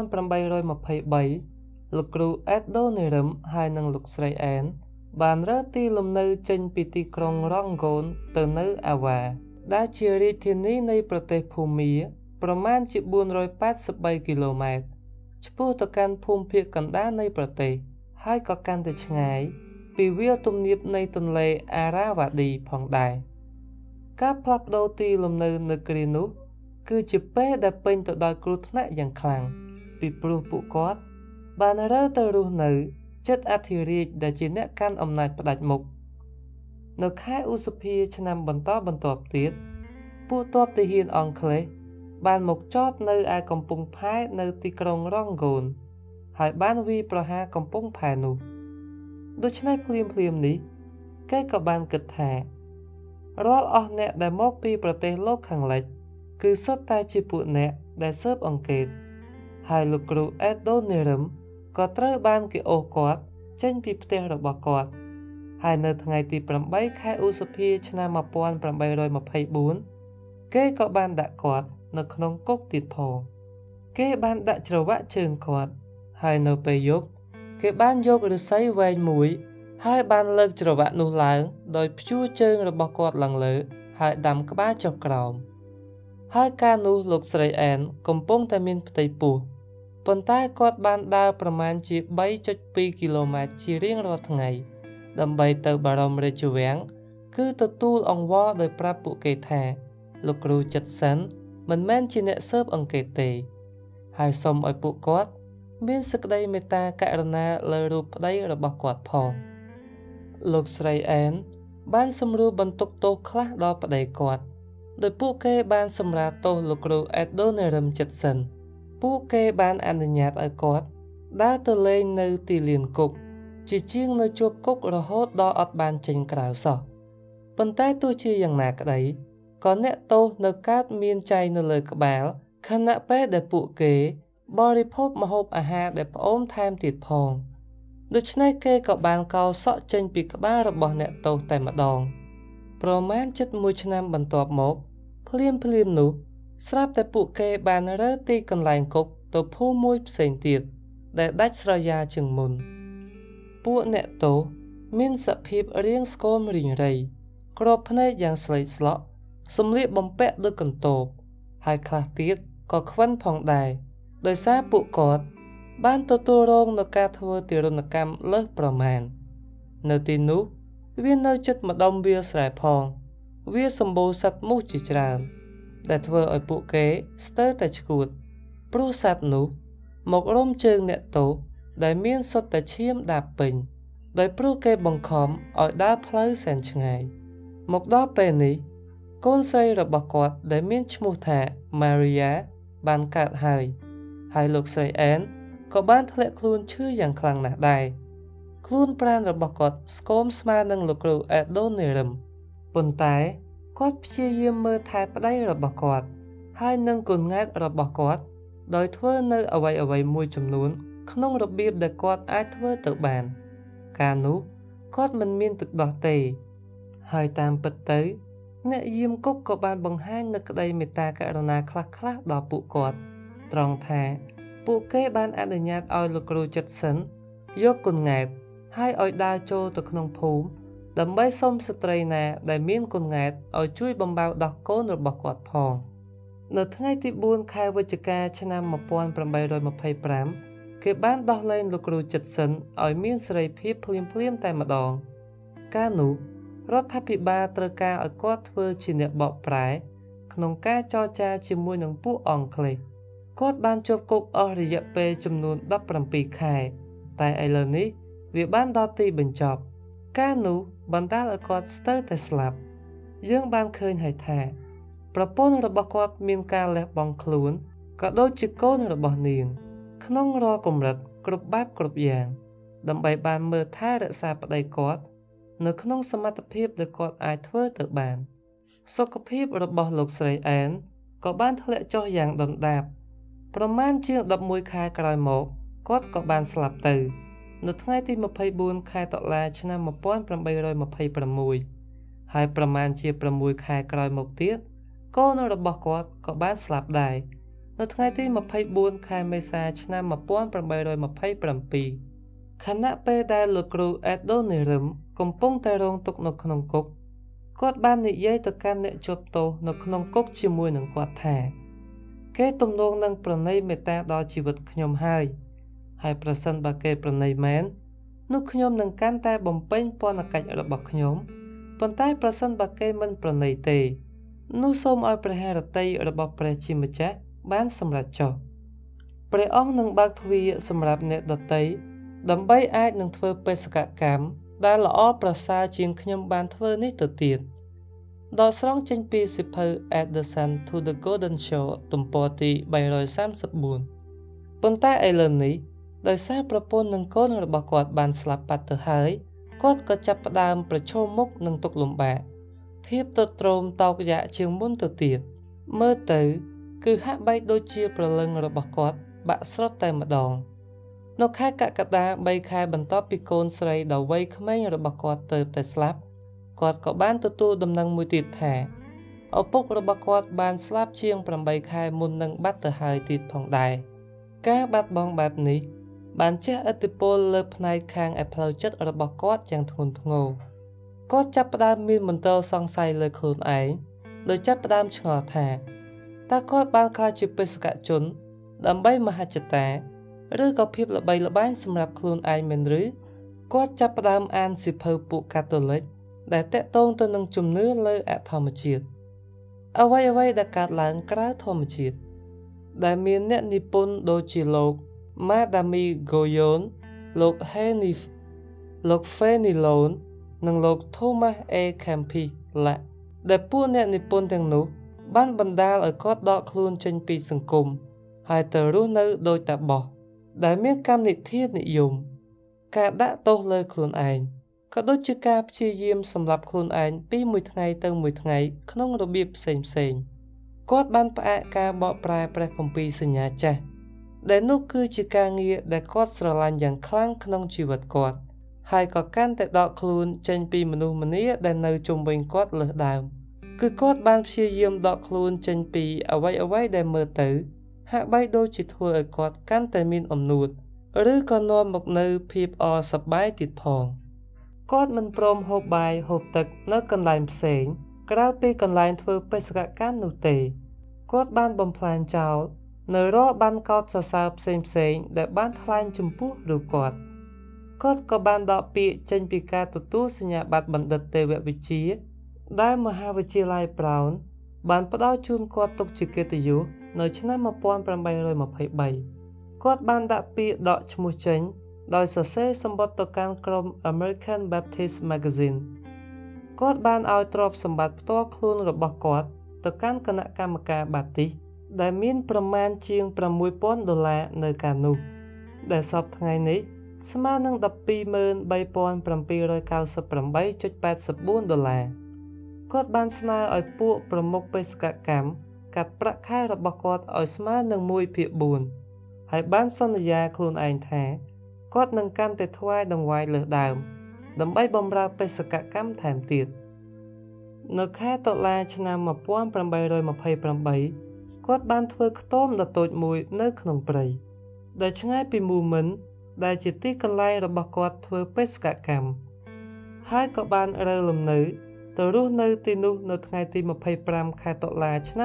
1823លោកគ្រូអេដដូនេរឹមហើយនិងលោកស្រីអែនបានរើទីលំនៅចេញពីទីក្រុងរ៉ង់ហ្គូនទៅនៅអាវ៉ាដែលជារាជធានីនៃប្រទេសភូមាប្រមាណជា483 គីឡូម៉ែត្រឆ្ពោះទៅកាន់ភូមិភាគកណ្ដាលនៃប្រទេសហើយក៏កាន់តែឆ្ងាយពីវាលទំនាបនៃទន្លេអារ៉ាវ៉ាឌីផងដែរការផ្លាស់ប្ដូរទីលំនៅនៅគ្រានោះគឺជាពេលដែលពេញទៅដោយគ្រោះថ្នាក់យ៉ាងខ្លាំងពីព្រោះពួកគាត់បានរើទៅរស់នៅជិតអធិរាជដែលជាអ្នកកាន់អំណាចផ្ដាច់មុខនៅខែឧសភាឆ្នាំបន្ទាប់ទៀតពួកទ័ពទាហានអង់គ្លេសបានមកចតនៅឯកំពង់ផែនៅទីក្រុងរ៉ង់ហ្គូនហើយបានវាយប្រហារកំពង់ផែនោះដូច្នេះភ្លាមនេះគេក៏បានគិតថារាល់អស់អ្នកដែលមកពីប្រទេសលោកខាងលិចគឺសុទ្ធតែជាពួកអ្នកដែលស៊ើបអង្កេតហើយលោកគ្រូអេដដូនេរឹមក៏ត្រូវបានគេអូសគាត់ចេញពីផ្ទះរបស់គាត់ហើយនៅថ្ងៃទី8ខែឧសភាឆ្នាំ1824គេក៏បានដាក់គាត់នៅក្នុងគុកទៀតផងគេបានដាក់ច្រវាក់ជើងគាត់ហើយនៅពេលយប់គេបានយកឫស្សីវែងមួយហើយបានលើកច្រវាក់នោះឡើងដោយព្យួរជើងរបស់គាត់ឡើងលើហើយដាំក្បាលចុះក្រោមហើយកាលនោះលោកស្រីអែនកំពុងតែមានផ្ទៃពោះប៉ុន្តែគាត់បានដើរប្រមាណជា 3.2 គីឡូម៉ែត្រជារៀងរាល់ថ្ងៃដើម្បីទៅបរមរាជវាំងគឺទទួលអង្វរដោយប្រាប់ពួកគេថាលោកគ្រូចិត្តសិនមិនមែនជាអ្នកស៊ើបអង្កេតទេហើយសូមឲ្យពួកគាត់មានសេចក្តីមេត្តាករុណាលើរូបប្តីរបស់គាត់ផងលោកស្រីអែនបានសម្រួលបន្ទុកទោសខ្លះដល់ប្តីគាត់ដោយពួកគេបានសម្រាលទោសលោកគ្រូអេដដូនេរឹមចិត្តសិនពួកគេបានអនុញ្ញាតឲ្យគាត់ដើរទៅលេងនៅទីលានគុកជាជាងនៅជាប់គុករហូតដល់អត់បានចេញក្រៅសោះប៉ុន្តែទោះជាយ៉ាងណាក្តីក៏អ្នកទោសនៅកើតមានចៃនៅលើក្បាលខណៈពេលដែលពួកគេបរិភោគម្ហូបអាហារដែលផ្អូមថែមទៀតផងដូច្នេះគេក៏បានកោរសក់ចេញពីក្បាលរបស់អ្នកទោសតែម្ដងប្រមាណជិត1ឆ្នាំបន្ទាប់មកភ្លាមនោះស្រាប់តែពួកគេបានរើទីកន្លែងគុកទៅភូមិមួយផ្សេងទៀតដែលដាច់ស្រយាលជាងមុនពួកអ្នកទោសមានសភាពរាងស្គមរីងរៃក្របភ្នែកយ៉ាងស្លេកស្លក់សម្លៀកបំពាក់ដូចកន្ទោបហើយខ្លះទៀតក៏ខ្វិនផងដែរដោយសារពួកគាត់បានទទួលរងនឹងការធ្វើទារុណកម្មលើសប្រមាណនៅទីនោះវានៅជិតម្ដុំវាលស្រែផងវាសម្បូរសត្វមូសជាច្រើនដែលធ្វើឲ្យពួកគេស្ទើរតែឆ្កួតព្រោះសត្វនោះមករុំជើងអ្នកទោសដែលមានសុទ្ធតែឈាមដាបពេញដោយព្រោះគេបង្ខំឲ្យដើរផ្លូវសែនឆ្ងាយមកដល់ពេលនេះកូនស្រីរបស់គាត់ដែលមានឈ្មោះថា Maria បានកើតហើយហើយលោកស្រីអែនក៏បានធ្លាក់ខ្លួនឈឺយ៉ាងខ្លាំងណាស់ដែរខ្លួនប្រាណរបស់គាត់ស្គមស្មើនឹងលោកគ្រូអេដូនេរឹមប៉ុន្តែគាត់ព្យាយាមមើលថែប្តីរបស់គាត់ហើយនឹងកូនង៉ែតរបស់គាត់ដោយធ្វើនៅអ្វីៗមួយចំនួនក្នុងរបៀបដែលគាត់អាចធ្វើទៅបានកាលនោះគាត់មិនមានទឹកដោះទេហើយតាមពិតទៅអ្នកយាមគុកក៏បានបង្ហាញនូវក្តីមេត្តាករុណាខ្លះៗដល់ពួកគាត់ត្រង់ថាពួកគេបានអនុញ្ញាតឲ្យលោកគ្រូចិត្តសិនយកកូនង៉ែតហើយឲ្យដើរចូលទៅក្នុងភូមិដើម្បីសុំស្ត្រីណាដែលមានកូនង៉ែតឲ្យជួយបំបៅដោះកូនរបស់គាត់ផងនៅថ្ងៃទី4 ខែវិច្ឆិកាឆ្នាំ1825គេបានដោះលែងលោកគ្រូចិត្តសិនឲ្យមានសេរីភាពភ្លាមៗតែម្ដងកាលនោះរដ្ឋាភិបាលត្រូវការឲ្យគាត់ធ្វើជាអ្នកបកប្រែក្នុងការចរចាជាមួយនឹងពួកអង់គ្លេសគាត់បានជាប់គុកអស់រយៈពេលចំនួន17ខែតែឥឡូវនេះវាបានដល់ទីបញ្ចប់ការនោះបណ្ដាលឲ្យគាត់ស្ទើរតែស្លាប់យើងបានឃើញហើយថាប្រពន្ធរបស់គាត់មានការលះបង់ខ្លួនក៏ដូចជាកូនរបស់នាងក្នុងរាល់កម្រិតគ្រប់បែបគ្រប់យ៉ាងដើម្បីបានមើលថែរក្សាប្តីគាត់នៅក្នុងសមត្ថភាពដែលគាត់អាចធ្វើទៅបានសុខភាពរបស់លោកស្រីអែនក៏បានធ្លាក់ចុះយ៉ាងដុនដាបប្រមាណជាង11ខែក្រោយមកគាត់ក៏បានស្លាប់ទៅនៅថ្ងៃទី24 ខែតុលាឆ្នាំ1826ហើយប្រមាណជា6ខែក្រោយមកទៀតកូនរបស់គាត់ក៏បានស្លាប់ដែរនៅថ្ងៃទី24 ខែមេសាឆ្នាំ1827ខណៈពេលដែលលោកគ្រូអេដូនេរឹមកំពុងតែរងទុក្ខនៅក្នុងគុកគាត់បាននិយាយទៅកាន់អ្នកជាប់ទោសនៅក្នុងគុកជាមួយនឹងគាត់ថាគេទំនងនឹងប្រណីមេត្តាដល់ជីវិតខ្ញុំហើយប្រសិនបើគេប្រណីមែននោះខ្ញុំនឹងកាន់តែបំពេញពន្ធកិច្ចរបស់ខ្ញុំប៉ុន្តែប្រសិនបើគេមិនប្រណីទេនោះសូមឲ្យព្រះハរតីរបស់ព្រះជាម្ចាស់បានសម្រេចចុះព្រះអង្គនឹងបើកទ្វារសម្រាប់អ្នកដទៃដើម្បីអាចនឹងធ្វើបេសកកម្មដែលល្អប្រសើរជាងខ្ញុំបានធ្វើនេះទៅទៀតដកស្រង់ចេញពីសៀវភៅ At the Sun to the Golden Shore ទំព័រទី334ប៉ុន្តែឥឡូវនេះដោយសារប្រពន្ធនិងកូនរបស់គាត់បានស្លាប់បាត់ទៅហើយគាត់ក៏ចាប់ផ្ដើមប្រឈមមុខនឹងទុក្ខលំបាកភាពទ្រុឌទ្រោមតោកយ៉ាកជាងមុនទៅទៀតមើលទៅគឺហាក់បីដូចជាប្រលឹងរបស់គាត់បាក់ស្រុតតែម្ដងនៅខែកក្កដា3ខែបន្ទាប់ពីកូនស្រីដ៏វ័យក្មេងរបស់គាត់ទើបតែស្លាប់គាត់ក៏បានទទួលដំណឹងមួយទៀតថាឪពុករបស់គាត់បានស្លាប់ជាង8ខែមុននឹងបាត់ទៅហើយទៀតផងដែរការបាត់បង់បែបនេះបានជះឥទ្ធិពលលើផ្នែកខាងឯផ្លូវចិត្តរបស់គាត់យ៉ាងធ្ងន់ធ្ងរគាត់ចាប់ផ្ដើមមានមន្ទិលសង្ស័យលើខ្លួនឯងដោយចាប់ផ្ដើមឆ្ងល់ថាតើគាត់បានក្លាយជាបេសកជនដើម្បីមហិច្ឆតាឬក៏ភាពល្បីល្បាញសម្រាប់ខ្លួនឯងមែនឬគាត់ចាប់ផ្ដើមអានសៀវភៅពួកកាតូលិកដែលតាក់ទងទៅនឹងជំនឿលើអធម្មជាតិអ្វីៗដែលកើតឡើងក្រៅធម្មជាតិដែលមានអ្នកនិពន្ធដូចជាលោកម៉ាដាមីហ្គូយ៉ូនលោកហេនីហ្វលោកហ្វេនីឡូននិងលោកថូម៉ាស់អេខេមភីឡាដែលពួកអ្នកនិពន្ធទាំងនោះបានបណ្ដាលឲ្យគាត់ដកខ្លួនចេញពីសង្គមហើយទៅរស់នៅដោយតាបោះដែលមានកម្មនិធាននិយមការដាក់ទោសលើខ្លួនឯងក៏ដូចជាការព្យាយាមសម្លាប់ខ្លួនឯងពីមួយថ្ងៃទៅមួយថ្ងៃក្នុងរបៀបផ្សេងៗគាត់បានផ្អាកការបកប្រែព្រះគម្ពីរសញ្ញាចាស់ដែលនោះគឺជាការងារដែលគាត់ស្រឡាញ់យ៉ាងខ្លាំងក្នុងជីវិតគាត់ហើយក៏កាន់តែដកខ្លួនចេញពីមនុស្សម្នាដែលនៅជុំវិញគាត់លើសដើមគឺគាត់បានព្យាយាមដកខ្លួនចេញពីអ្វីៗដែលមើលទៅហាក់បីដូចជាធ្វើឲ្យគាត់កាន់តែមានអំនួតឬក៏នាំមកនូវភាពអសប្បាយទៀតផងគាត់មិនព្រមហូបបាយហូបទឹកនៅកន្លែងផ្សេងក្រៅពីកន្លែងធ្វើបេសកកម្មនោះទេគាត់បានបំផ្លាញចោលនៅរាល់បានកោតសរសើរផ្សេងៗដែលបានថ្លែងចំពោះរូបគាត់ក៏បានដកពាក្យចេញពីការទទួលសញ្ញាបត្របណ្ឌិតទេវវិជ្ជាដែលមហាវិទ្យាល័យ Brown បានផ្ដល់ជូនគាត់ទុកជាកិត្តិយសនៅឆ្នាំ1823គាត់បានដាក់ពាក្យដកឈ្មោះចេញដោយសរសេរសម្បត្តិទៅកាន់ក្រុម American Baptist Magazine គាត់បានឲ្យទ្រព្យសម្បត្តិផ្ទាល់ខ្លួនរបស់គាត់ទៅកាន់គណៈកម្មការបាទីសដែលមានប្រមាណជាង$6,000នៅកាលនោះដែលសពថ្ងៃនេះស្មើនឹង$123,398.84 គាត់បានស្នើឲ្យពួកប្រមុខបេសកកម្មកាត់ប្រាក់ខែរបស់គាត់ឲ្យស្មើនឹង1/4 ហើយបានសន្យាខ្លួនឯងថាគាត់នឹងកាន់តែថ្វាយដង្វាយលើសដើមដើម្បីបម្រើបេសកកម្មថែមទៀតនៅខែតុលាឆ្នាំ1828គាត់បានធ្វើខ្ទមដ៏តូចមួយនៅក្នុងព្រៃដែលឆ្ងាយពីមូមិនដែលជាទីកន្លែងរបស់គាត់ធ្វើបេសកកម្មហើយក៏បានរើលំនៅទៅរស់នៅទីនោះនៅថ្ងៃទី25ខែតុលាឆ្នាំ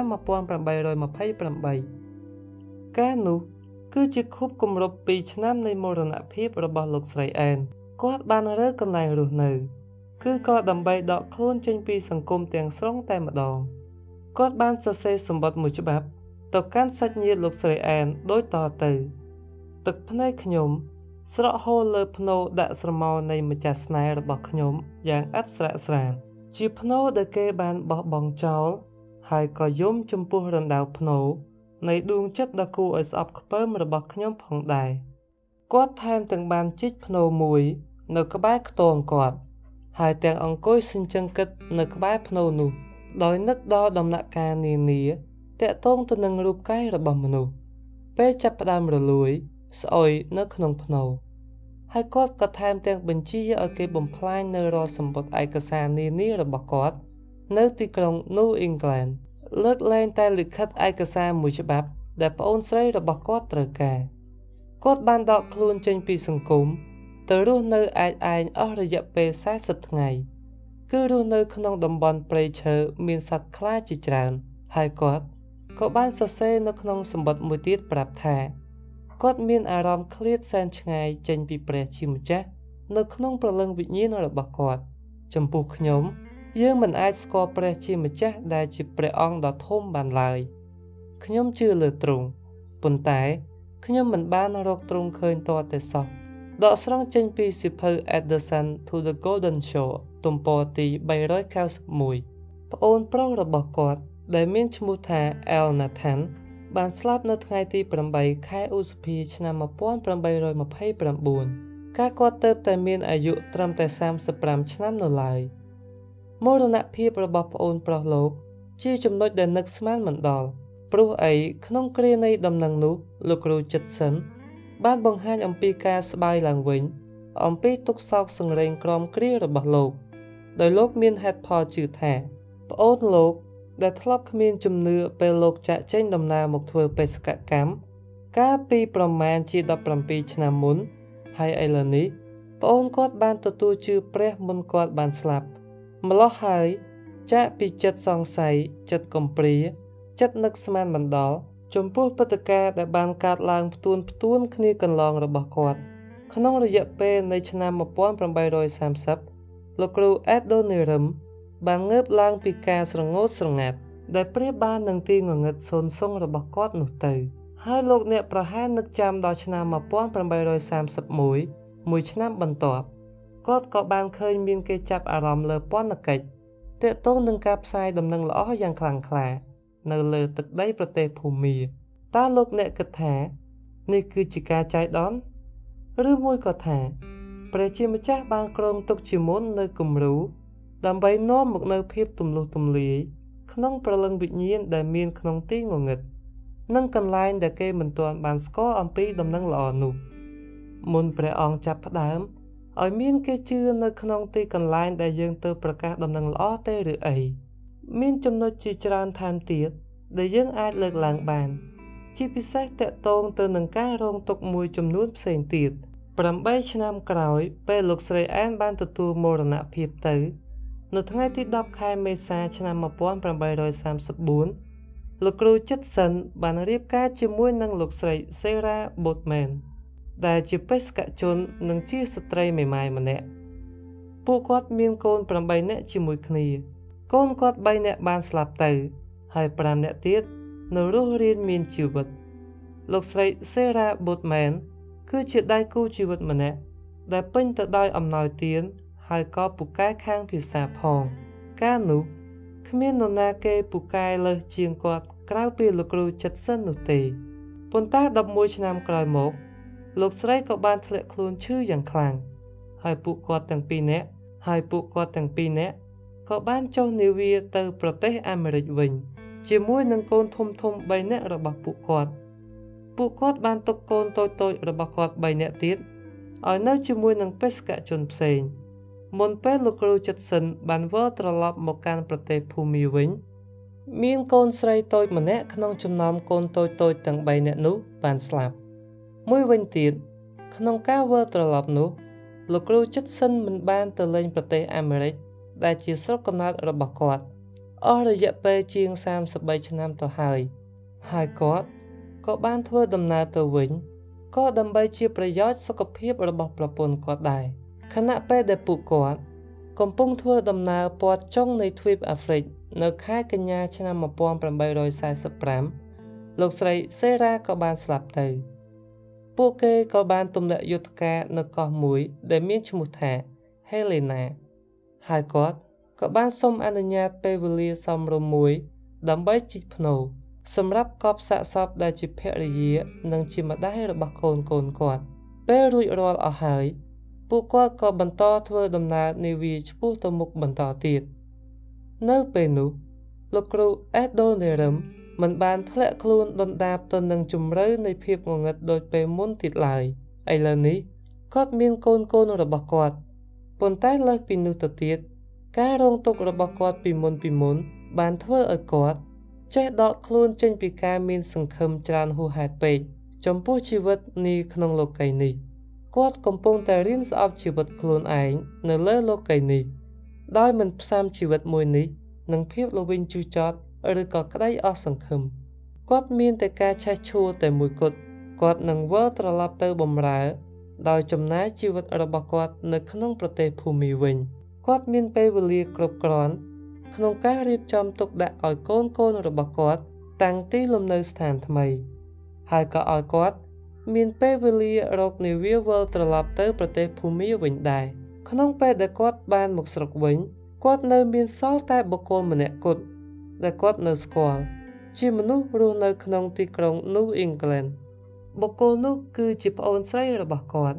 1828កាលនោះគឺជាខួបគម្រប់2ឆ្នាំនៃមរណភាពរបស់លោកស្រីអែនគាត់បានរើកន្លែងរស់នៅគឺក៏ដើម្បីដកខ្លួនចេញពីសង្គមទាំងស្រុងតែម្ដងគាត់បានសរសេរសម្បត្តិមួយច្បាប់ទៅកាន់សាច់ញាតិលោកស្រីអែនដូចតទៅទឹកភ្នែកខ្ញុំស្រក់ហូរលើភ្នោដាក់ស្រមោលនៃម្ចាស់ស្នេហ៍របស់ខ្ញុំយ៉ាងឥតស្រាកស្រានជាភ្នោដែលគេបានបោះបង់ចោលហើយក៏យំចំពោះរណ្ដៅភ្នោនៃដួងចិត្តដ៏គួរឲ្យស្អប់ខ្ពើមរបស់ខ្ញុំផងដែរគាត់ថែមទាំងបានជីកភ្នោមួយនៅក្បែរខ្ទមគាត់ហើយទាំងអង្គុយសិញ្ជឹងគិតនៅក្បែរភ្នោនោះដោយនឹកដល់ដំណាក់កាលនានាតាក់ទងទៅនឹងរូបកាយរបស់មនុស្សពេលចាប់ផ្ដើមរលួយស្អុយនៅក្នុងភ្នោហើយគាត់ក៏ថែមទាំងបញ្ជាឲ្យគេបំផ្លាញនៅរាល់សម្បត្តិឯកសារនានារបស់គាត់នៅទីក្រុង New England លើកលែងតែលិខិតឯកសារមួយច្បាប់ដែលប្អូនស្រីរបស់គាត់ត្រូវការគាត់បានដកខ្លួនចេញពីសង្គមទៅរស់នៅឯងអស់រយៈពេល40ថ្ងៃគឺរស់នៅក្នុងតំបន់ព្រៃឈើមានសត្វខ្លាជាច្រើនហើយគាត់ក៏បានសរសេរនៅក្នុងសម្បត្តិមួយទៀតប្រាប់ថាគាត់មានអារម្មណ៍ឃ្លាតសែនឆ្ងាយចេញពីព្រះជាម្ចាស់នៅក្នុងព្រលឹងវិញ្ញាណរបស់គាត់ចំពោះខ្ញុំយើងមិនអាចស្គាល់ព្រះជាម្ចាស់ដែលជាព្រះអង្គដ៏ធំបានឡើយខ្ញុំជឿលើទ្រង់ប៉ុន្តែខ្ញុំមិនបានរកទ្រង់ឃើញទាល់តែសោះដកស្រង់ចេញពីសៀវភៅ At the Sun to the Golden Shore ទំព័រទី391ប្អូនប្រុសរបស់គាត់ដែលមានឈ្មោះថា Al Nathan បានស្លាប់នៅថ្ងៃទី8ខែឧសភាឆ្នាំ1829កាលគាត់ទើបតែមានអាយុត្រឹមតែ35ឆ្នាំនៅឡើយមរណភាពរបស់ប្អូនប្រុសលោកជាចំណុចដែលនឹកស្មានមិនដល់ព្រោះអីក្នុងគ្រានៃដំណឹងនោះលោកគ្រូចិត្តសិនបានបង្ហាញអំពីការស្បាយឡើងវិញអំពីទុក្ខសោកសង្រេងក្រំគ្រារបស់លោកដោយលោកមានហេតុផលជឿថាប្អូនលោកដែលធ្លាប់គ្មានជំនឿពេលលោកចាក់ចេញដំណើរមកធ្វើបេសកកម្មកាលពីប្រមាណជា17ឆ្នាំមុនហើយឥឡូវនេះប្អូនគាត់បានទទួលជឿព្រះមុនគាត់បានស្លាប់ម្ល៉េះហើយចាក់ពីចិត្តសង្ស័យចិត្តកំព្រាចិត្តនឹកស្មានមិនដល់ចំពោះព្រឹត្តិការណ៍ដែលបានកើតឡើងផ្ទួនគ្នាកន្លងរបស់គាត់ក្នុងរយៈពេលនៃឆ្នាំ1830លោកគ្រូ Adoniram បានងើបឡើងពីការស្រងោតស្រងាត់ដែលប្រៀបបាននឹងទីងងឹតសូន្យសុងរបស់គាត់នោះទៅហើយលោកអ្នកប្រហែលនឹកចាំដល់ឆ្នាំ1831មួយឆ្នាំបន្ទាប់គាត់ក៏បានឃើញមានគេចាប់អារម្មណ៍លើពន្ធកិច្ចទាក់ទងនឹងការផ្សាយដំណឹងល្អយ៉ាងខ្លាំងក្លានៅលើទឹកដីប្រទេសភូមាតើលោកអ្នកគិតថានេះគឺជាការចៃដន្យឬមួយក៏ថាព្រះជាម្ចាស់បានគ្រោងទុកជាមុននៅគំរូដើម្បីនាំមកនូវភាពទំលុះទំលាយក្នុងព្រលឹងវិញ្ញាណដែលមានក្នុងទីងងឹតនិងកន្លែងដែលគេមិនទាន់បានស្គាល់អំពីដំណឹងល្អនោះមុនព្រះអង្គចាប់ផ្ដើមឲ្យមានគេជឿនៅក្នុងទីកន្លែងដែលយើងទៅប្រកាសដំណឹងល្អទេឬអីមានចំណុចជាច្រើនថែមទៀតដែលយើងអាចលើកឡើងបានជាពិសេសតាក់ទងទៅនឹងការរងទុក្ខមួយចំនួនផ្សេងទៀត8ឆ្នាំក្រោយពេលលោកស្រីអែនបានទទួលមរណភាពទៅនៅថ្ងៃទី10ខែមេសាឆ្នាំ1834លោកគ្រូចិត្តសិនបានរៀបការជាមួយនឹងលោកស្រី Sarah Boatman ដែលជាបេសកជននិងជាស្ត្រីមេម៉ាយម្នាក់ពួកគាត់មានកូន8នាក់ជាមួយគ្នាកូនគាត់3នាក់បានស្លាប់ទៅហើយ5នាក់ទៀតនៅរស់រានមានជីវិតលោកស្រី Sarah Boatman គឺជាដៃគូជីវិតម្នាក់ដែលពេញទៅដោយអំណោយទានហើយក៏ពូកែខាងភាសាផងកាលនោះគ្មាននរណាគេពូកែលើសជាងគាត់ក្រៅពីលោកគ្រូចិត្តសិននោះទេប៉ុន្តែ11ឆ្នាំក្រោយមកលោកស្រីក៏បានធ្លាក់ខ្លួនឈឺយ៉ាងខ្លាំងហើយពួកគាត់ទាំងពីរនាក់ក៏បានចុះនាវាទៅប្រទេសអាមេរិកវិញជាមួយនឹងកូនធំ3នាក់របស់ពួកគាត់បានទុកកូនតូចរបស់គាត់3នាក់ទៀតឲ្យនៅជាមួយនឹងបេសកជនផ្សេងមុនពេលលោកគ្រូចិត្តសិនបានវិលត្រឡប់មកកាន់ប្រទេសភូមាវិញមានកូនស្រីតូចម្នាក់ក្នុងចំណោមកូនតូចទាំង3នាក់នោះបានស្លាប់មួយវិញទៀតក្នុងការវិលត្រឡប់នោះលោកគ្រូចិត្តសិនមិនបានទៅលេងប្រទេសអាមេរិកដែលជាស្រុកកំណើតរបស់គាត់អស់រយៈពេលជាង33ឆ្នាំទៅហើយគាត់ក៏បានធ្វើដំណើរទៅវិញក៏ដើម្បីជាប្រយោជន៍សុខភាពរបស់ប្រពន្ធគាត់ដែរខណៈពេលដែលពួកគាត់កំពុងធ្វើដំណើរព័ទ្ធចុងនៃទ្វីបអាហ្វ្រិកនៅខែកញ្ញាឆ្នាំ1845លោកស្រីសេរ៉ាក៏បានស្លាប់ទៅពួកគេក៏បានទម្លាក់យុទ្ធការនៅកោះមួយដែលមានឈ្មោះថា Helena ហើយគាត់ក៏បានសុំអនុញ្ញាតពេលវេលាសមរម្យមួយដើម្បីជីកភ្នូរសម្រាប់កប់សាកសពដែលជាភរិយានិងជាម្ដាយរបស់កូនគាត់ពេលរួចរាល់អស់ហើយពួកគាត់ក៏បន្តធ្វើដំណើរនាវាឆ្ពោះទៅមុខបន្តទៀតនៅពេលនោះលោកគ្រូអេដូនេរឹមមិនបានធ្លាក់ខ្លួនដុនដាបទៅនឹងជម្រៅនៃភាពងងឹតដូចពេលមុនទៀតឡើយឥឡូវនេះគាត់មានកូនរបស់គាត់ប៉ុន្តែលើសពីនោះទៅទៀតការរងទុក្ខរបស់គាត់ពីមុនបានធ្វើឲ្យគាត់ចេះដកខ្លួនចេញពីការមានសង្ឃឹមច្រើនហួសហេតុពេកចំពោះជីវិតនេះក្នុងលោកីយ៍នេះគាត់កំពុងតែរៀនស្អប់ជីវិតខ្លួនឯងនៅលើលោកីយ៍នេះដោយមិនផ្សាំជីវិតមួយនេះនឹងភាពល្វីងជូរចត់ឬក៏ក្តីអស់សង្ឃឹមគាត់មានតែការឆេះឈួរតែមួយគត់គាត់នឹងវិលត្រឡប់ទៅបម្រើដោយចំណាយជីវិតរបស់គាត់នៅក្នុងប្រទេសភូមាវិញគាត់មានពេលវេលាគ្រប់គ្រាន់ក្នុងការរៀបចំទុកដាក់ឲ្យកូនរបស់គាត់តាំងទីលំនៅស្ថានថ្មីហើយក៏ឲ្យគាត់មានពេលវេលារកនាវាវិលត្រឡប់ទៅប្រទេសភូមាវិញដែរក្នុងពេលដែលគាត់បានមកស្រុកវិញគាត់នៅមានសល់តែបុគ្គលម្នាក់គត់ដែលគាត់នៅស្គាល់ជាមនុស្សរស់នៅក្នុងទីក្រុង New England បុគ្គលនោះគឺជាប្អូនស្រីរបស់គាត់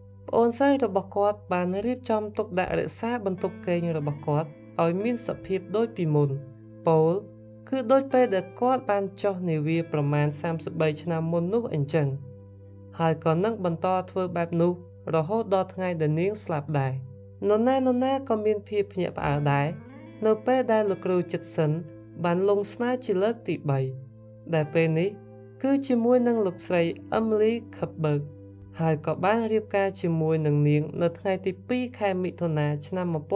បានរៀបចំទុកដាក់រក្សាបន្ទប់គេងរបស់គាត់ឲ្យមានសភាពដូចពីមុនពោលគឺដូចពេលដែលគាត់បានចុះនាវាប្រមាណ33ឆ្នាំមុននោះអញ្ចឹងហើយក៏នឹងបន្តធ្វើបែបនោះរហូតដល់ថ្ងៃដែលនាងស្លាប់ដែរនរណាក៏មានភាពភ្ញាក់ផ្អើលដែរនៅពេលដែលលោកគ្រូចិត្តសិនបានលងស្នេហ៍ជាលើកទី3ដែលពេលនេះគឺជាមួយនឹងលោកស្រី Emily Cuthbert ហើយក៏បានរៀបការជាមួយនឹងនាងនៅថ្ងៃទី2ខែមិថុនាឆ្នាំ1846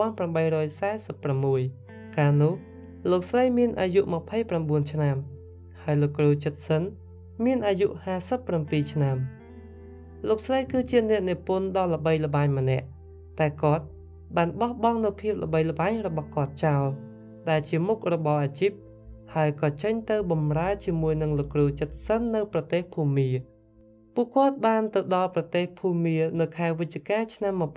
កាលនោះលោកស្រីមានអាយុ29ឆ្នាំហើយលោកគ្រូចិត្តសិនមានអាយុ57ឆ្នាំលោកស្រីគឺជាអ្នកនិពន្ធដ៏ល្បីល្បាញម្នាក់តែគាត់បានបោះបង់នូវភាពល្បីល្បាញរបស់គាត់ចោលដែលជាមុខរបរអាជីពហើយក៏ចេញទៅបម្រើជាមួយនឹងលោកគ្រូចិត្តសិននៅប្រទេសភូមាពួកគាត់បានទៅដល់ប្រទេសភូមានៅខែវិច្ឆិកាឆ្នាំ1846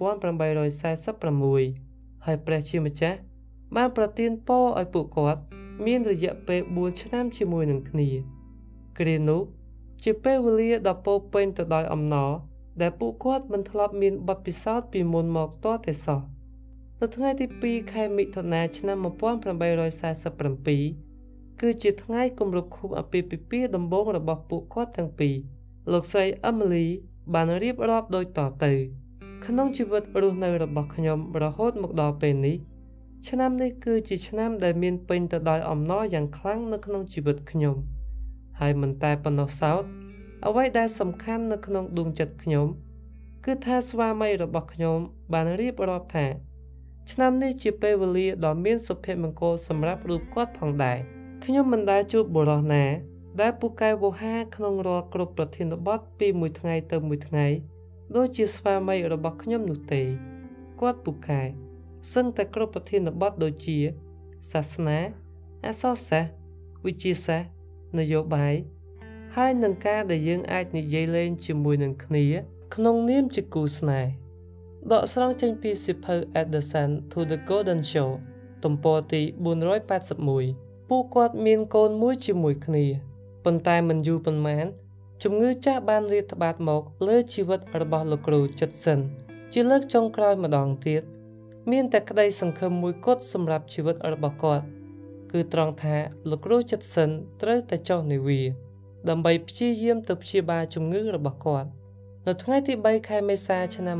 ហើយព្រះជាម្ចាស់បានប្រទានពរឲ្យពួកគាត់មានរយៈពេល4ឆ្នាំជាមួយនឹងគ្នាគ្រានោះជាពេលវេលាដ៏ពោរពេញទៅដោយអំណរដែលពួកគាត់មិនធ្លាប់មានបទពិសោធន៍ពីមុនមកទាល់តែសោះនៅថ្ងៃទី2ខែមិថុនាឆ្នាំ1847គឺជាថ្ងៃគម្រប់ខួបអាពាហ៍ពិពាហ៍ដំបូងរបស់ពួកគាត់ទាំងពីរលោកស្រី Emily បានរៀបរាប់ដូចតទៅក្នុងជីវិតរស់នៅរបស់ខ្ញុំរហូតមកដល់ពេលនេះឆ្នាំនេះគឺជាឆ្នាំដែលមានពេញទៅដោយអំណរយ៉ាងខ្លាំងនៅក្នុងជីវិតខ្ញុំហើយមិនតែប៉ុណ្ណោះសោតអ្វីដែលសំខាន់នៅក្នុងដួងចិត្តខ្ញុំគឺថាស្វាមីរបស់ខ្ញុំបានរៀបរាប់ថាឆ្នាំនេះជាពេលវេលាដ៏មានសុភមង្គលសម្រាប់រូបគាត់ផងដែរខ្ញុំមិនដែលជួបបុរសណាដែលពូកែវោហាក្នុងរាល់គ្រប់ប្រធានបទពីមួយថ្ងៃទៅមួយថ្ងៃដូចជាស្វាមីរបស់ខ្ញុំនោះទេគាត់ពូកែសឹងតែគ្រប់ប្រធានបទដូចជាសាសនាអក្សរសាស្ត្រវិទ្យាសាស្ត្រនយោបាយហើយនឹងការដែលយើងអាចនិយាយលេងជាមួយនឹងគ្នាក្នុងនាមជាគូស្នេហ៍ដកស្រង់ចេញពីសៀវភៅ At the Sun to the Golden Shore ទំព័រទី481 ពួកគាត់មានកូនមួយជាមួយគ្នាប៉ុន្តែមិនយូរប៉ុន្មានជំងឺចាស់បានរាតត្បាតមកលើជីវិតរបស់លោកគ្រូចិត្តសិនជាលើកចុងក្រោយម្ដងទៀតមានតែក្តីសង្ឃឹមមួយគត់សម្រាប់ជីវិតរបស់គាត់គឺត្រង់ថាលោកគ្រូចិត្តសិនត្រូវតែចុះនាវាដើម្បីព្យាយាមទៅព្យាបាលជំងឺរបស់គាត់នៅថ្ងៃទី3ខែមេសាឆ្នាំ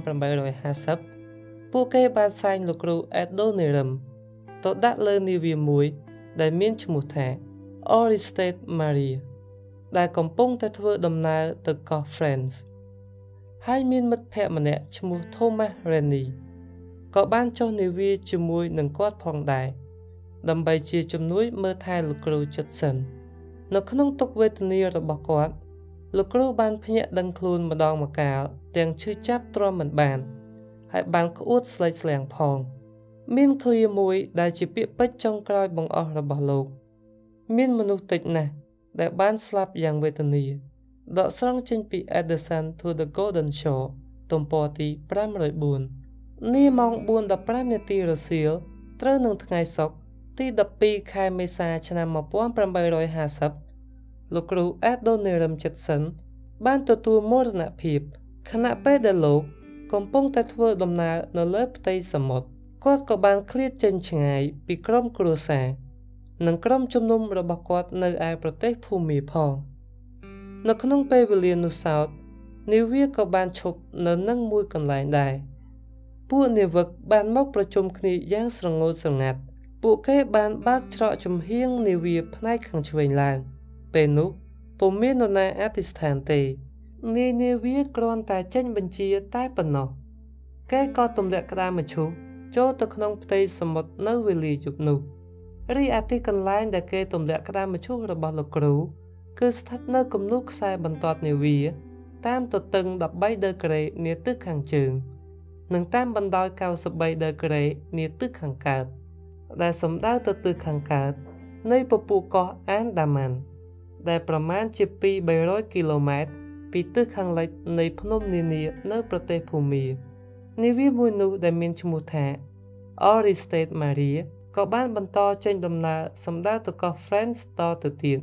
1850ពួកគេបានសែងលោកគ្រូអេដូនេរឹមទៅដាក់លើនាវាមួយដែលមានឈ្មោះថា Oristade Maria ដែលកំពុងតែធ្វើដំណើរទៅកោះ France ហើយមានមិត្តភក្តិម្នាក់ឈ្មោះ Thomas Rennie ក៏បានចុះនាវាជាមួយនឹងគាត់ផងដែរដើម្បីជាជំនួយមើលថែលោកគ្រូចិត្តសិននៅក្នុងទុក្ខវេទនារបស់គាត់លោកគ្រូបានភ្ញាក់ដឹងខ្លួនម្ដងម្កាលទាំងឈឺចាប់ទ្រាំមិនបានហើយបានក្អួតស្លេកស្លាំងផងមានឃ្លាមួយដែលជាពាក្យពេចន៍ចុងក្រោយបង្អស់របស់លោកមានមនុស្សតិចណាស់ដែលបានស្លាប់យ៉ាងវេទនាដកស្រង់ចេញពី Edison to the Golden Shore ទំព័រទី504នាម៉ោង 4:15 នាទីរសៀលត្រូវនឹងថ្ងៃសុក្រទី12ខែមេសាឆ្នាំ1850លោកគ្រូអេដូនេរឹមចិត្តសិនបានទទួលមរណភាពខណៈពេលដែលលោកកំពុងតែធ្វើដំណើរនៅលើផ្ទៃសមុទ្រគាត់ក៏បានឃ្លាតចេញឆ្ងាយពីក្រុមគ្រួសារនិងក្រុមជំនុំរបស់គាត់នៅឯប្រទេសភូមាផងនៅក្នុងពេលវេលានោះសោតនាវាក៏បានឈប់នៅនឹងមួយកន្លែងដែរពួកនាវិកបានមកប្រជុំគ្នាយ៉ាងស្រងូតស្រងាត់ពួកគេបានបើកច្រកចំហៀងនាវាផ្នែកខាងឆ្វេងឡើងពេលនោះពុំមាននរណាអធិស្ឋានទេនាវាគ្រាន់តែចេញបញ្ជាតែប៉ុណ្ណោះគេក៏ទម្លាក់ក្តារមឈូសចូលទៅក្នុងផ្ទៃសមុទ្រនៅវេលាយប់នោះរីឯទីកន្លែងដែលគេទម្លាក់ក្តារមឈូសរបស់លោកគ្រូគឺស្ថិតនៅគំនូសខ្សែបន្ទាត់នាវាតាមទទឹង13ដឺក្រេនាទិសខាងជើងនិងតាមបណ្ដោយ93ដឺក្រេនាទិសខាងកើតដែលសំដៅទៅទិសខាងកើតនៃពពូកកោះអានដាម៉ាន់ដែលប្រមាណជា200-300គីឡូម៉ែត្រពីទិសខាងលិចនៃភ្នំនានានៅប្រទេសភូមានាវាមួយនោះដែលមានឈ្មោះថា Oristade Maria ក៏បានបន្តចេញដំណើរសម្ដៅទៅកោះ France តទៅទៀត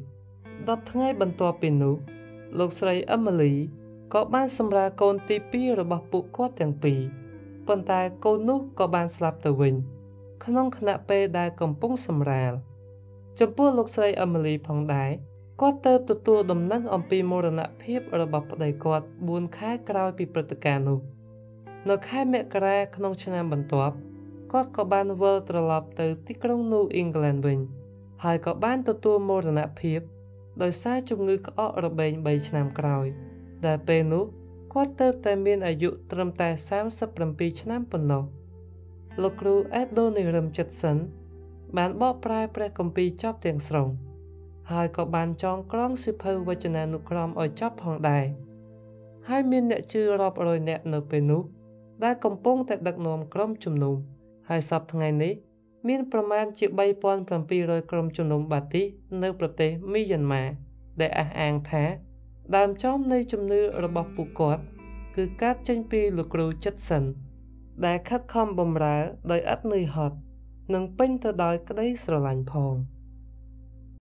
10ថ្ងៃបន្ទាប់ពីនោះលោកស្រី Emily ក៏បានសម្រាលកូនទី2របស់ពួកគាត់ទាំងពីរប៉ុន្តែកូននោះក៏បានស្លាប់ទៅវិញក្នុងខណៈពេលដែលកំពុងសម្រាលចំពោះលោកស្រី Emily ផងដែរគាត់ទៅទទួលដំណឹងអំពីមរណភាពរបស់ប្តីគាត់4ខែក្រោយពីព្រឹត្តិការណ៍នោះនៅខែមករាក្នុងឆ្នាំបន្ទាប់គាត់ក៏បានវិលត្រឡប់ទៅទីក្រុង New England វិញហើយក៏បានទទួលមរណភាពដោយសារជំងឺក្អករបេង3ឆ្នាំក្រោយដែលពេលនោះគាត់ទើបតែមានអាយុត្រឹមតែ37ឆ្នាំប៉ុណ្ណោះលោកគ្រូអេដូនេរឹមចិត្តសិនបានបកប្រែព្រះគម្ពីរចប់ទាំងស្រុងហើយក៏បានចងក្រងសៀវភៅវចនានុក្រមឲ្យចប់ផងដែរហើយមានអ្នកជឿរាប់រយនាក់នៅពេលនោះដែលកំពុងតែដឹកនាំក្រុមជំនុំហើយសប្តាហ៍ថ្ងៃនេះមានប្រមាណជា3700ក្រុមជំនុំបាទីសនៅប្រទេសមីយ៉ាន់ម៉ាដែលអះអាងថាដើមចំនៃជំនឿរបស់ពួកគាត់គឺកើតចេញពីលោកគ្រូចិត្តសិនដែលខិតខំបម្រើដោយឥតនឿយហត់និងពេញទៅដោយក្តីស្រឡាញ់ផង